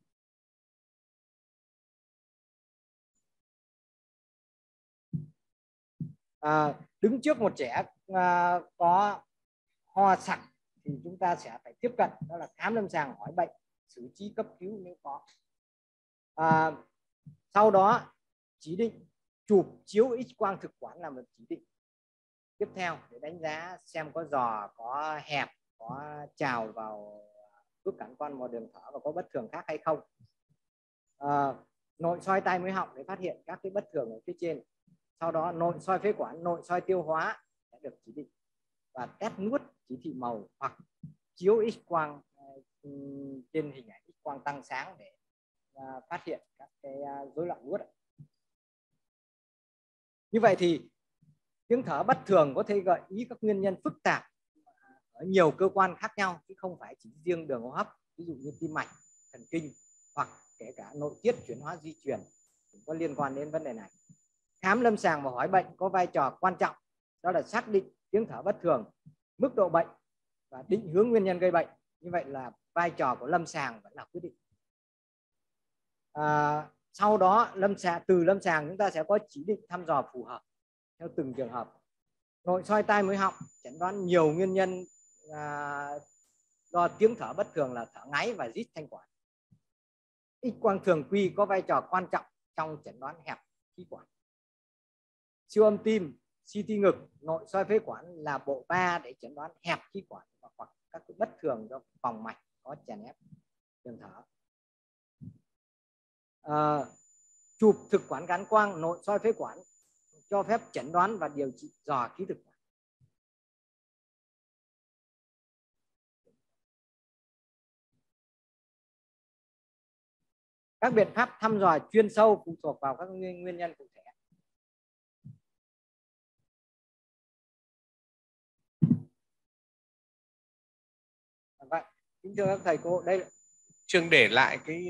À, đứng trước một trẻ à, có ho sặc thì chúng ta sẽ phải tiếp cận, đó là khám lâm sàng hỏi bệnh, xử trí cấp cứu nếu có. À, sau đó chỉ định chụp chiếu X quang thực quản là một chỉ định tiếp theo để đánh giá xem có giò, có hẹp, có trào vào thuốc cản quan vào đường thở và có bất thường khác hay không. À, nội soi tai mũi họng để phát hiện các cái bất thường ở phía trên. Sau đó nội soi phế quản, nội soi tiêu hóa sẽ được chỉ định, và test nuốt chỉ thị màu hoặc chiếu X quang trên hình ảnh X quang tăng sáng để uh, phát hiện các cái uh, rối loạn nuốt. Như vậy thì tiếng thở bất thường có thể gợi ý các nguyên nhân phức tạp ở nhiều cơ quan khác nhau, chứ không phải chỉ riêng đường hô hấp, ví dụ như tim mạch, thần kinh hoặc kể cả nội tiết chuyển hóa di truyền cũng có liên quan đến vấn đề này. Khám lâm sàng và hỏi bệnh có vai trò quan trọng, đó là xác định tiếng thở bất thường, mức độ bệnh và định hướng nguyên nhân gây bệnh. Như vậy là vai trò của lâm sàng vẫn là quyết định. À, sau đó lâm sàng, từ lâm sàng chúng ta sẽ có chỉ định thăm dò phù hợp theo từng trường hợp. Nội soi tai mũi họng chẩn đoán nhiều nguyên nhân à, do tiếng thở bất thường là thở ngáy và rít thanh quản. X quang thường quy có vai trò quan trọng trong chẩn đoán hẹp khí quản. Siêu âm tim, xê tê ngực, nội soi phế quản là bộ ba để chẩn đoán hẹp khí quản hoặc các bất thường do vòng mạch có chèn ép đường thở. À, chụp thực quản gắn quang, nội soi phế quản cho phép chẩn đoán và điều trị dò khí thực quản. Các biện pháp thăm dò chuyên sâu phụ thuộc vào các nguyên, nguyên nhân cụ thể. Vậy, kính thưa các thầy cô, đây Trương để lại cái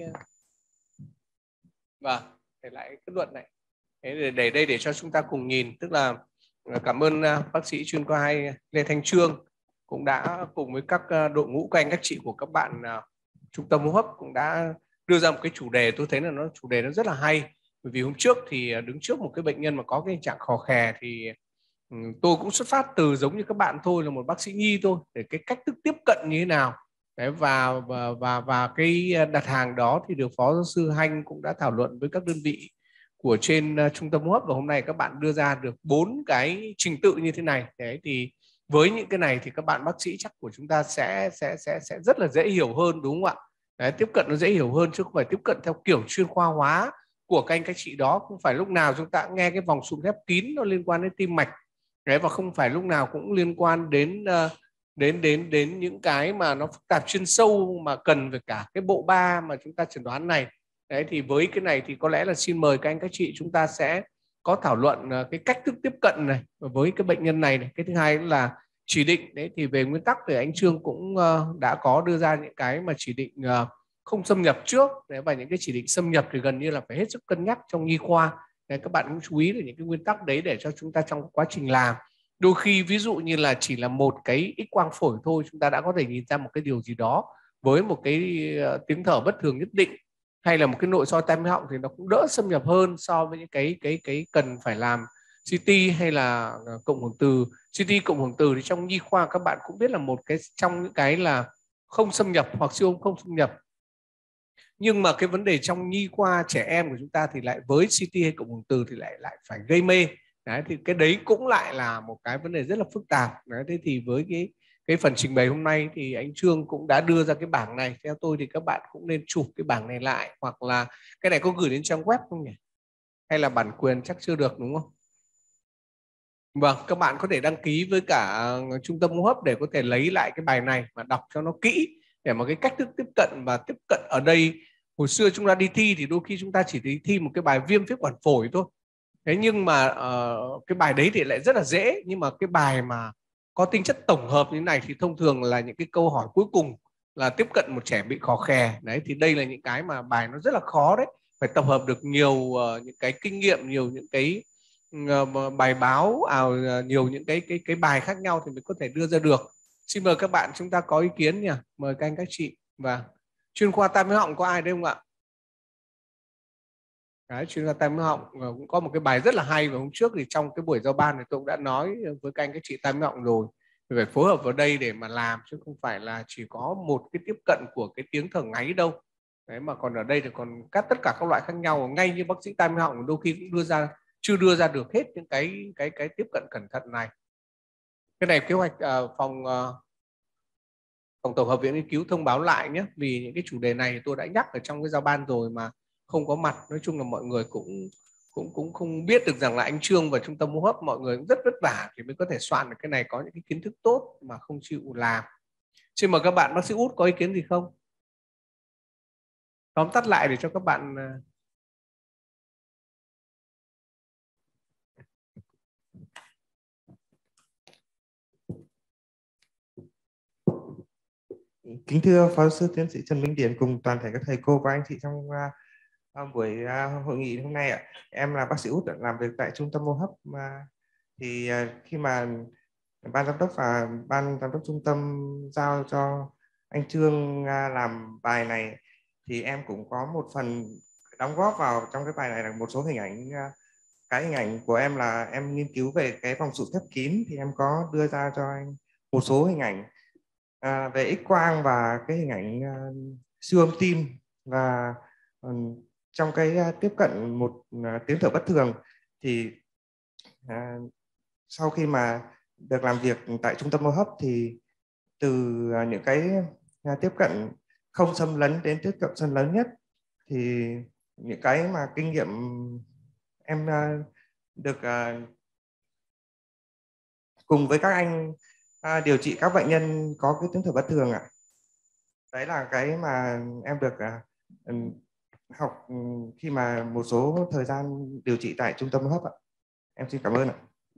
và vâng, để lại cái luận này. Thế để, để đây để cho chúng ta cùng nhìn, tức là cảm ơn bác sĩ chuyên khoa hai Lê Thanh Trương cũng đã cùng với các đội ngũ các anh các chị của các bạn uh, trung tâm hô hấp cũng đã đưa ra một cái chủ đề. Tôi thấy là nó chủ đề nó rất là hay, bởi vì hôm trước thì đứng trước một cái bệnh nhân mà có cái tình trạng khò khè thì um, tôi cũng xuất phát từ giống như các bạn thôi, là một bác sĩ nhi thôi, để cái cách thức tiếp cận như thế nào. Đấy, và, và và và cái đặt hàng đó thì được Phó Giáo sư Hanh cũng đã thảo luận với các đơn vị của trên uh, trung tâm hô hấp, và hôm nay các bạn đưa ra được bốn cái trình tự như thế này. Đấy, thì với những cái này thì các bạn bác sĩ chắc của chúng ta sẽ sẽ sẽ sẽ rất là dễ hiểu hơn, đúng không ạ? Đấy, tiếp cận nó dễ hiểu hơn, chứ không phải tiếp cận theo kiểu chuyên khoa hóa của các anh các chị đó. Không phải lúc nào chúng ta nghe cái vòng sụn khép kín nó liên quan đến tim mạch. Đấy, và không phải lúc nào cũng liên quan đến uh, đến đến đến những cái mà nó phức tạp chuyên sâu mà cần về cả cái bộ ba mà chúng ta chẩn đoán này. Đấy, thì với cái này thì có lẽ là xin mời các anh các chị chúng ta sẽ có thảo luận cái cách thức tiếp cận này với cái bệnh nhân này, này. Cái thứ hai là chỉ định. Đấy, thì về nguyên tắc thì anh Trương cũng đã có đưa ra những cái mà chỉ định không xâm nhập trước. Đấy, và những cái chỉ định xâm nhập thì gần như là phải hết sức cân nhắc trong nhi khoa. Đấy, các bạn cũng chú ý đến những cái nguyên tắc đấy để cho chúng ta trong quá trình làm. Đôi khi ví dụ như là chỉ là một cái X quang phổi thôi, chúng ta đã có thể nhìn ra một cái điều gì đó với một cái tiếng thở bất thường nhất định, hay là một cái nội soi tai mũi họng thì nó cũng đỡ xâm nhập hơn so với những cái cái cái cần phải làm xê tê hay là cộng hưởng từ. xê tê cộng hưởng từ thì trong nhi khoa các bạn cũng biết là một cái trong những cái là không xâm nhập hoặc siêu âm không xâm nhập. Nhưng mà cái vấn đề trong nhi khoa trẻ em của chúng ta thì lại với xê tê hay cộng hưởng từ thì lại lại phải gây mê. Đấy, thì cái đấy cũng lại là một cái vấn đề rất là phức tạp. Đấy, thế thì với cái cái phần trình bày hôm nay thì anh Trương cũng đã đưa ra cái bảng này. Theo tôi thì các bạn cũng nên chụp cái bảng này lại, hoặc là cái này có gửi đến trang web không nhỉ? Hay là bản quyền chắc chưa được, đúng không? Vâng, các bạn có thể đăng ký với cả trung tâm hô hấp để có thể lấy lại cái bài này và đọc cho nó kỹ, để mà cái cách thức tiếp cận và tiếp cận ở đây. Hồi xưa chúng ta đi thi thì đôi khi chúng ta chỉ đi thi một cái bài viêm phế quản phổi thôi. Thế nhưng mà uh, cái bài đấy thì lại rất là dễ, nhưng mà cái bài mà có tính chất tổng hợp như thế này thì thông thường là những cái câu hỏi cuối cùng là tiếp cận một trẻ bị khò khè. Đấy, thì đây là những cái mà bài nó rất là khó đấy, phải tập hợp được nhiều uh, những cái kinh nghiệm, nhiều những cái uh, bài báo, à, nhiều những cái cái cái bài khác nhau thì mới có thể đưa ra được. Xin mời các bạn chúng ta có ý kiến nhỉ? Mời các anh các chị. Và chuyên khoa tai mũi họng có ai đây không ạ? Đấy, chuyên gia tai mũi họng cũng có một cái bài rất là hay, và hôm trước thì trong cái buổi giao ban thì tôi cũng đã nói với các anh các chị tai mũi họng rồi, phải phối hợp vào đây để mà làm, chứ không phải là chỉ có một cái tiếp cận của cái tiếng thở ngáy đâu. Đấy, mà còn ở đây thì còn các tất cả các loại khác nhau, ngay như bác sĩ tai mũi họng đôi khi cũng đưa ra chưa đưa ra được hết những cái cái cái tiếp cận cẩn thận này. Cái này kế hoạch uh, phòng uh, phòng tổng hợp viện nghiên cứu thông báo lại nhé, vì những cái chủ đề này tôi đã nhắc ở trong cái giao ban rồi mà không có mặt. Nói chung là mọi người cũng cũng cũng không biết được rằng là anh Trương và trung tâm hô hấp mọi người cũng rất vất vả thì mới có thể soạn được cái này, có những cái kiến thức tốt mà không chịu làm. Xin mời các bạn. Bác sĩ Út có ý kiến gì không? Tóm tắt lại để cho các bạn. Kính thưa Phó giáo sư tiến sĩ Trần Minh Điển cùng toàn thể các thầy cô và anh chị trong uh, buổi uh, hội nghị hôm nay ạ. Em là bác sĩ Út, làm việc tại trung tâm hô hấp. Uh, thì uh, khi mà ban giám đốc và ban giám đốc trung tâm giao cho anh Trương uh, làm bài này thì em cũng có một phần đóng góp vào trong cái bài này là một số hình ảnh. Uh, cái hình ảnh của em là em nghiên cứu về cái vòng sụn khép kín thì em có đưa ra cho anh một số hình ảnh À, về X quang và cái hình ảnh uh, siêu âm tim và um, trong cái uh, tiếp cận một uh, tiếng thở bất thường thì uh, sau khi mà được làm việc tại trung tâm hô hấp thì từ uh, những cái uh, tiếp cận không xâm lấn đến tiếp cận xâm lấn nhất thì những cái mà kinh nghiệm em uh, được uh, cùng với các anh À, điều trị các bệnh nhân có cái tiếng thở bất thường ạ. À. Đấy là cái mà em được à, học khi mà một số thời gian điều trị tại trung tâm hô hấp ạ. Em xin cảm ơn ạ.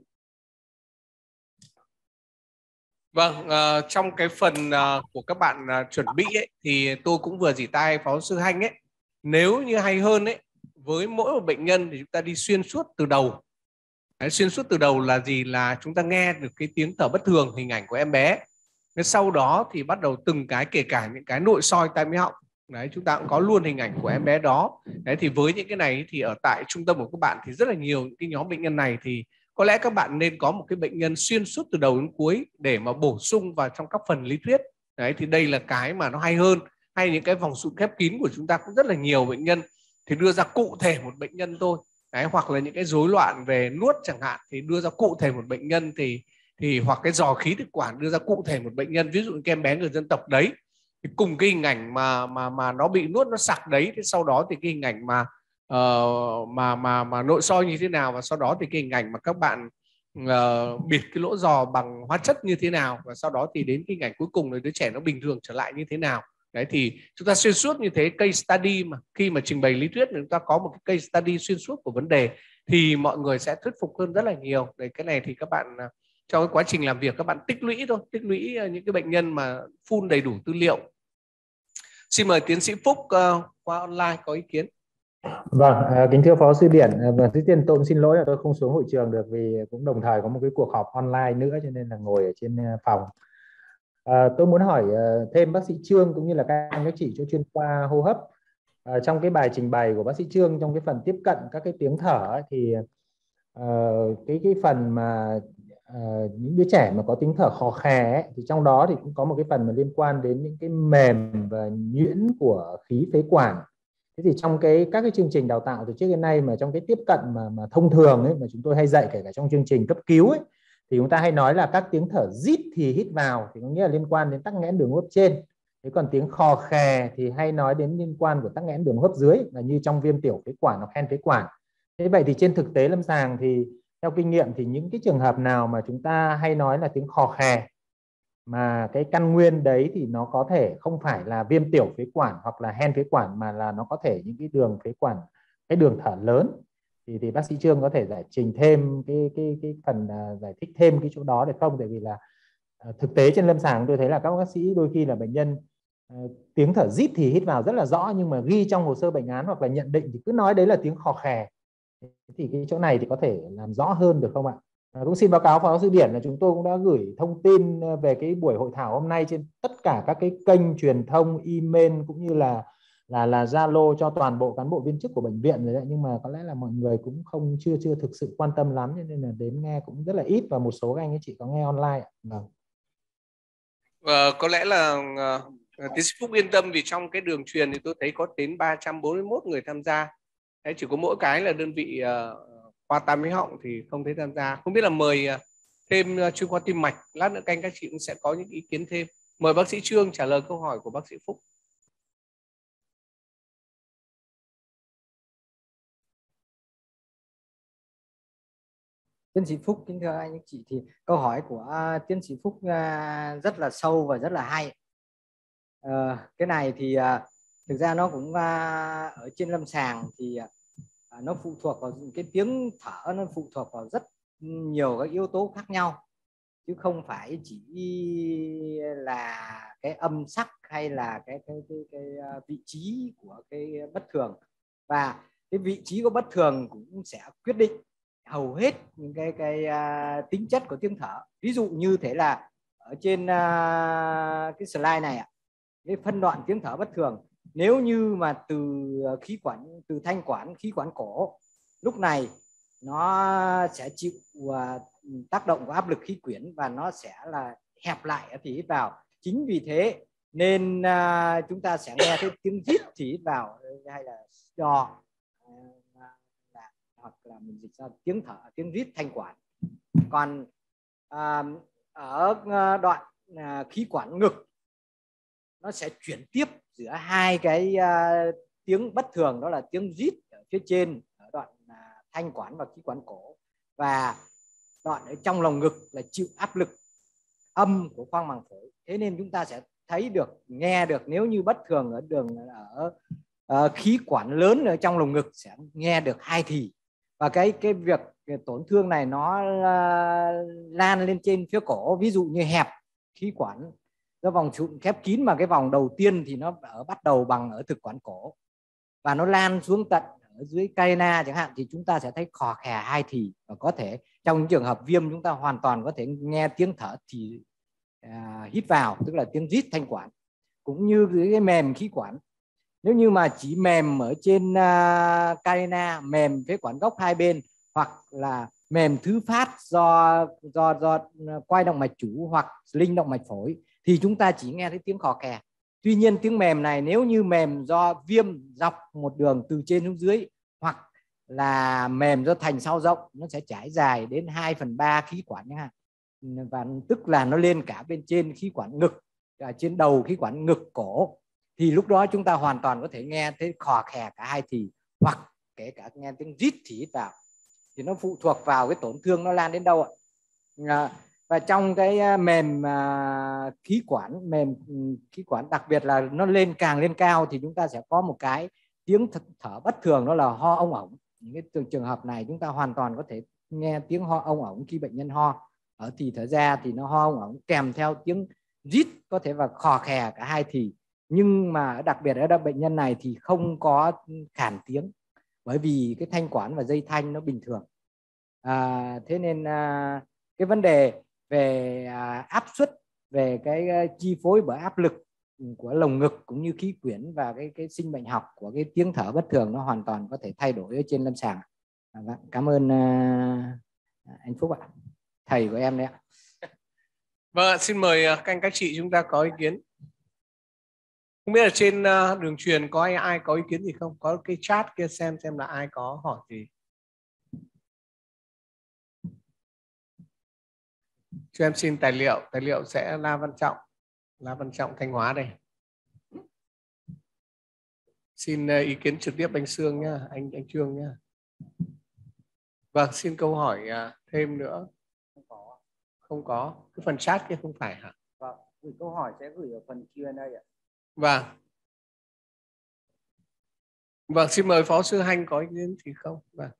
Vâng, uh, trong cái phần uh, của các bạn uh, chuẩn bị ấy, thì tôi cũng vừa dỉ tai Phó giáo sư Hanh ấy. Nếu như hay hơn ấy, với mỗi một bệnh nhân thì chúng ta đi xuyên suốt từ đầu. Đấy, xuyên suốt từ đầu là gì? Là chúng ta nghe được cái tiếng thở bất thường, hình ảnh của em bé. Nên sau đó thì bắt đầu từng cái, kể cả những cái nội soi tai mũi họng. Đấy, chúng ta cũng có luôn hình ảnh của em bé đó. Đấy, thì với những cái này thì ở tại trung tâm của các bạn thì rất là nhiều những cái nhóm bệnh nhân này thì có lẽ các bạn nên có một cái bệnh nhân xuyên suốt từ đầu đến cuối để mà bổ sung vào trong các phần lý thuyết. Đấy, thì đây là cái mà nó hay hơn. Hay những cái vòng sụn khép kín của chúng ta cũng rất là nhiều bệnh nhân thì đưa ra cụ thể một bệnh nhân thôi. Đấy, hoặc là những cái rối loạn về nuốt chẳng hạn thì đưa ra cụ thể một bệnh nhân thì thì hoặc cái dò khí thực quản đưa ra cụ thể một bệnh nhân, ví dụ như em bé người dân tộc đấy thì cùng cái hình ảnh mà mà mà nó bị nuốt nó sặc đấy, thì sau đó thì cái hình ảnh mà uh, mà mà mà nội soi như thế nào, và sau đó thì cái hình ảnh mà các bạn uh, bịt cái lỗ giò bằng hóa chất như thế nào, và sau đó thì đến cái hình ảnh cuối cùng là đứa trẻ nó bình thường trở lại như thế nào. Đấy, thì chúng ta xuyên suốt như thế, case study mà khi mà trình bày lý thuyết chúng ta có một cái case study xuyên suốt của vấn đề thì mọi người sẽ thuyết phục hơn rất là nhiều. Đấy, cái này thì các bạn trong cái quá trình làm việc các bạn tích lũy thôi, tích lũy những cái bệnh nhân mà full đầy đủ tư liệu. Xin mời tiến sĩ Phúc uh, qua online có ý kiến. Vâng, à, kính thưa Phó sư Điển, và trước tiên tôi cũng xin lỗi là tôi không xuống hội trường được vì cũng đồng thời có một cái cuộc họp online nữa cho nên là ngồi ở trên phòng. À, tôi muốn hỏi uh, thêm bác sĩ Trương cũng như là các anh các chị cho chuyên khoa hô hấp. À, trong cái bài trình bày của bác sĩ Trương trong cái phần tiếp cận các cái tiếng thở ấy, thì uh, cái cái phần mà uh, những đứa trẻ mà có tiếng thở khò khè ấy, thì trong đó thì cũng có một cái phần mà liên quan đến những cái mềm và nhuyễn của khí phế quản. Thế thì trong cái các cái chương trình đào tạo từ trước đến nay mà trong cái tiếp cận mà mà thông thường ấy mà chúng tôi hay dạy kể cả trong chương trình cấp cứu ấy thì chúng ta hay nói là các tiếng thở rít thì hít vào thì có nghĩa là liên quan đến tắc nghẽn đường hô hấp trên. Thế còn tiếng khò khè thì hay nói đến liên quan của tắc nghẽn đường hô hấp dưới là như trong viêm tiểu phế quản hoặc hen phế quản. Thế vậy thì trên thực tế lâm sàng thì theo kinh nghiệm thì những cái trường hợp nào mà chúng ta hay nói là tiếng khò khè mà cái căn nguyên đấy thì nó có thể không phải là viêm tiểu phế quản hoặc là hen phế quản mà là nó có thể những cái đường phế quản, cái đường thở lớn, thì thì bác sĩ Trương có thể giải trình thêm cái cái cái phần uh, giải thích thêm cái chỗ đó được không? Tại vì là uh, thực tế trên lâm sàng tôi thấy là các bác sĩ đôi khi là bệnh nhân uh, tiếng thở rít thì hít vào rất là rõ nhưng mà ghi trong hồ sơ bệnh án hoặc là nhận định thì cứ nói đấy là tiếng khò khè. Thì cái chỗ này thì có thể làm rõ hơn được không ạ? À, cũng xin báo cáo Phó giáo sư Điển là chúng tôi cũng đã gửi thông tin về cái buổi hội thảo hôm nay trên tất cả các cái kênh truyền thông, email cũng như là là là Zalo cho toàn bộ cán bộ viên chức của bệnh viện rồi đấy, nhưng mà có lẽ là mọi người cũng không chưa chưa thực sự quan tâm lắm cho nên là đến nghe cũng rất là ít và một số các anh ấy chỉ có nghe online. Vâng. Ờ, có lẽ là uh, tiến sĩ Phúc yên tâm vì trong cái đường truyền thì tôi thấy có đến ba trăm bốn mươi mốt người tham gia. Đấy, chỉ có mỗi cái là đơn vị uh, khoa tai mũi họng thì không thấy tham gia. Không biết là mời thêm chuyên khoa tim mạch, lát nữa canh các chị cũng sẽ có những ý kiến thêm. Mời bác sĩ Trương trả lời câu hỏi của bác sĩ Phúc. Tiến sĩ Phúc, kính thưa anh chị, thì câu hỏi của uh, tiến sĩ Phúc uh, rất là sâu và rất là hay. Uh, cái này thì uh, thực ra nó cũng uh, ở trên lâm sàng thì uh, nó phụ thuộc vào cái tiếng thở, nó phụ thuộc vào rất nhiều các yếu tố khác nhau chứ không phải chỉ là cái âm sắc hay là cái cái cái, cái, cái vị trí của cái bất thường, và cái vị trí của bất thường cũng sẽ quyết định hầu hết những cái cái uh, tính chất của tiếng thở. Ví dụ như thế là ở trên uh, cái slide này ạ, cái phân đoạn tiếng thở bất thường, nếu như mà từ khí quản, từ thanh quản, khí quản cổ, lúc này nó sẽ chịu uh, tác động của áp lực khí quyển và nó sẽ là hẹp lại ở thì hít vào. Chính vì thế nên uh, chúng ta sẽ nghe thấy tiếng rít thì hít vào, hay là đò, uh, hoặc là mình dịch ra tiếng thở, tiếng rít thanh quản. Còn uh, ở đoạn uh, khí quản ngực, nó sẽ chuyển tiếp giữa hai cái uh, tiếng bất thường, đó là tiếng rít ở phía trên ở đoạn uh, thanh quản và khí quản cổ, và đoạn ở trong lồng ngực là chịu áp lực âm của khoang màng phổi. Thế nên chúng ta sẽ thấy được, nghe được, nếu như bất thường ở đường ở uh, khí quản lớn ở trong lồng ngực sẽ nghe được hai thì. Và cái cái việc cái tổn thương này nó uh, lan lên trên phía cổ, ví dụ như hẹp khí quản do vòng sụn khép kín, mà cái vòng đầu tiên thì nó ở bắt đầu bằng ở thực quản cổ và nó lan xuống tận ở dưới carina chẳng hạn, thì chúng ta sẽ thấy khò khè hai thì, và có thể trong những trường hợp viêm chúng ta hoàn toàn có thể nghe tiếng thở thì à, hít vào, tức là tiếng rít thanh quản, cũng như dưới cái mềm khí quản. Nếu như mà chỉ mềm ở trên uh, carina, mềm phế quản gốc hai bên, hoặc là mềm thứ phát do do do quai động mạch chủ hoặc linh động mạch phổi, thì chúng ta chỉ nghe thấy tiếng khò khè. Tuy nhiên tiếng mềm này nếu như mềm do viêm dọc một đường từ trên xuống dưới, hoặc là mềm do thành sau rộng, nó sẽ trải dài đến hai phần ba khí quản nhé, và tức là nó lên cả bên trên khí quản ngực, trên đầu khí quản ngực cổ, thì lúc đó chúng ta hoàn toàn có thể nghe thấy khò khè cả hai thì, hoặc kể cả nghe tiếng rít thì hít vào. Thì nó phụ thuộc vào cái tổn thương nó lan đến đâu ạ. À, và trong cái mềm à, khí quản, mềm khí quản đặc biệt là nó lên càng lên cao, thì chúng ta sẽ có một cái tiếng thở bất thường, đó là ho ông ổng. Những cái trường hợp này chúng ta hoàn toàn có thể nghe tiếng ho ông ổng khi bệnh nhân ho. Ở thì thở ra thì nó ho ông ổng kèm theo tiếng rít, có thể và khò khè cả hai thì. Nhưng mà đặc biệt ở đây bệnh nhân này thì không có khản tiếng, bởi vì cái thanh quản và dây thanh nó bình thường. À, thế nên à, cái vấn đề về à, áp suất, về cái uh, chi phối bởi áp lực của lồng ngực cũng như khí quyển và cái cái sinh bệnh học của cái tiếng thở bất thường, nó hoàn toàn có thể thay đổi ở trên lâm sàng. À, cảm ơn uh, anh Phúc ạ, thầy của em đấy ạ. Vâng, xin mời các anh các chị chúng ta có ý kiến. Không biết là trên đường truyền có ai, ai có ý kiến gì không? Có cái chat kia xem xem là ai có hỏi gì. Cho em xin tài liệu, tài liệu sẽ La Văn Trọng, La Văn Trọng Thanh Hóa đây. Xin ý kiến trực tiếp anh Sương nhá, anh anh Trương nhá. Vâng, xin câu hỏi thêm nữa. Không có. Không có. Cái phần chat kia không phải hả? Vâng, gửi câu hỏi sẽ gửi ở phần Q and A ạ. Vâng. Vâng, xin mời Phó sư Hanh có ý kiến gì không? Vâng.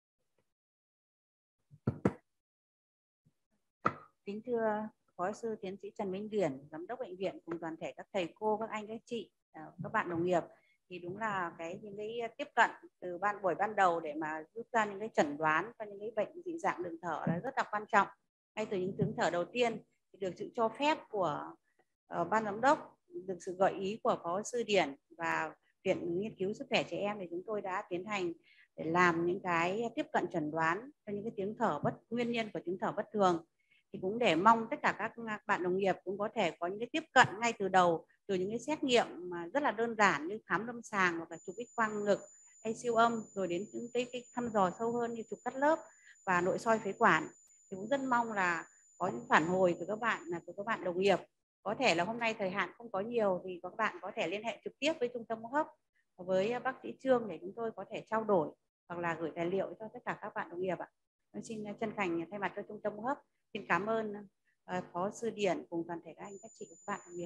Kính thưa Phó sư tiến sĩ Trần Minh Điển, giám đốc bệnh viện, cùng toàn thể các thầy cô, các anh, các chị, các bạn đồng nghiệp, thì đúng là cái những cái tiếp cận từ ban buổi ban đầu để mà giúp ra những cái chẩn đoán cho những cái bệnh dị dạng đường thở là rất là quan trọng. Ngay từ những tiếng thở đầu tiên thì được sự cho phép của uh, ban giám đốc, được sự gợi ý của Phó sư Điển và Viện Nghiên cứu Sức khỏe Trẻ Em, thì chúng tôi đã tiến hành để làm những cái tiếp cận chẩn đoán cho những cái tiếng thở bất nguyên nhân của tiếng thở bất thường. Thì cũng để mong tất cả các bạn đồng nghiệp cũng có thể có những cái tiếp cận ngay từ đầu, từ những cái xét nghiệm mà rất là đơn giản như khám lâm sàng hoặc là chụp X-quang ngực hay siêu âm, rồi đến những cái, cái thăm dò sâu hơn như chụp cắt lớp và nội soi phế quản. Thì cũng rất mong là có những phản hồi từ các bạn, là từ các bạn đồng nghiệp. Có thể là hôm nay thời hạn không có nhiều thì các bạn có thể liên hệ trực tiếp với trung tâm hô hấp, với bác sĩ Trương để chúng tôi có thể trao đổi hoặc là gửi tài liệu cho tất cả các bạn đồng nghiệp ạ. Tôi xin chân thành thay mặt cho trung tâm hô hấp xin cảm ơn uh, Phó sư Điển cùng toàn thể các anh các chị và các bạn đồng nghiệp.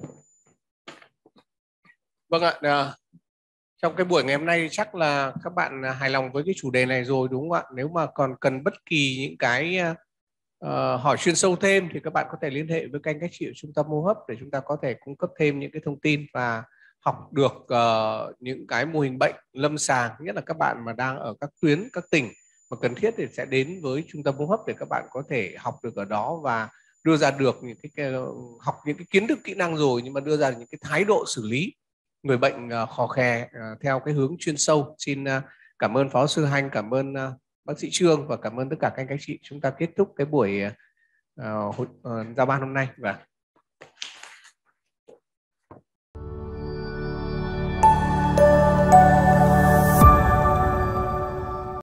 Vâng ạ, à, trong cái buổi ngày hôm nay chắc là các bạn hài lòng với cái chủ đề này rồi đúng không ạ? Nếu mà còn cần bất kỳ những cái uh, hỏi chuyên sâu thêm thì các bạn có thể liên hệ với các anh các chị ở trung tâm hô hấp để chúng ta có thể cung cấp thêm những cái thông tin và học được uh, những cái mô hình bệnh lâm sàng, nhất là các bạn mà đang ở các tuyến, các tỉnh mà cần thiết thì sẽ đến với trung tâm hô hấp để các bạn có thể học được ở đó và đưa ra được những cái, cái học những cái kiến thức kỹ năng rồi, nhưng mà đưa ra những cái thái độ xử lý người bệnh uh, khò khè uh, theo cái hướng chuyên sâu. Xin uh, cảm ơn Phó sư Hanh, cảm ơn uh, bác sĩ Trương và cảm ơn tất cả các anh các chị. Chúng ta kết thúc cái buổi uh, uh, giao ban hôm nay và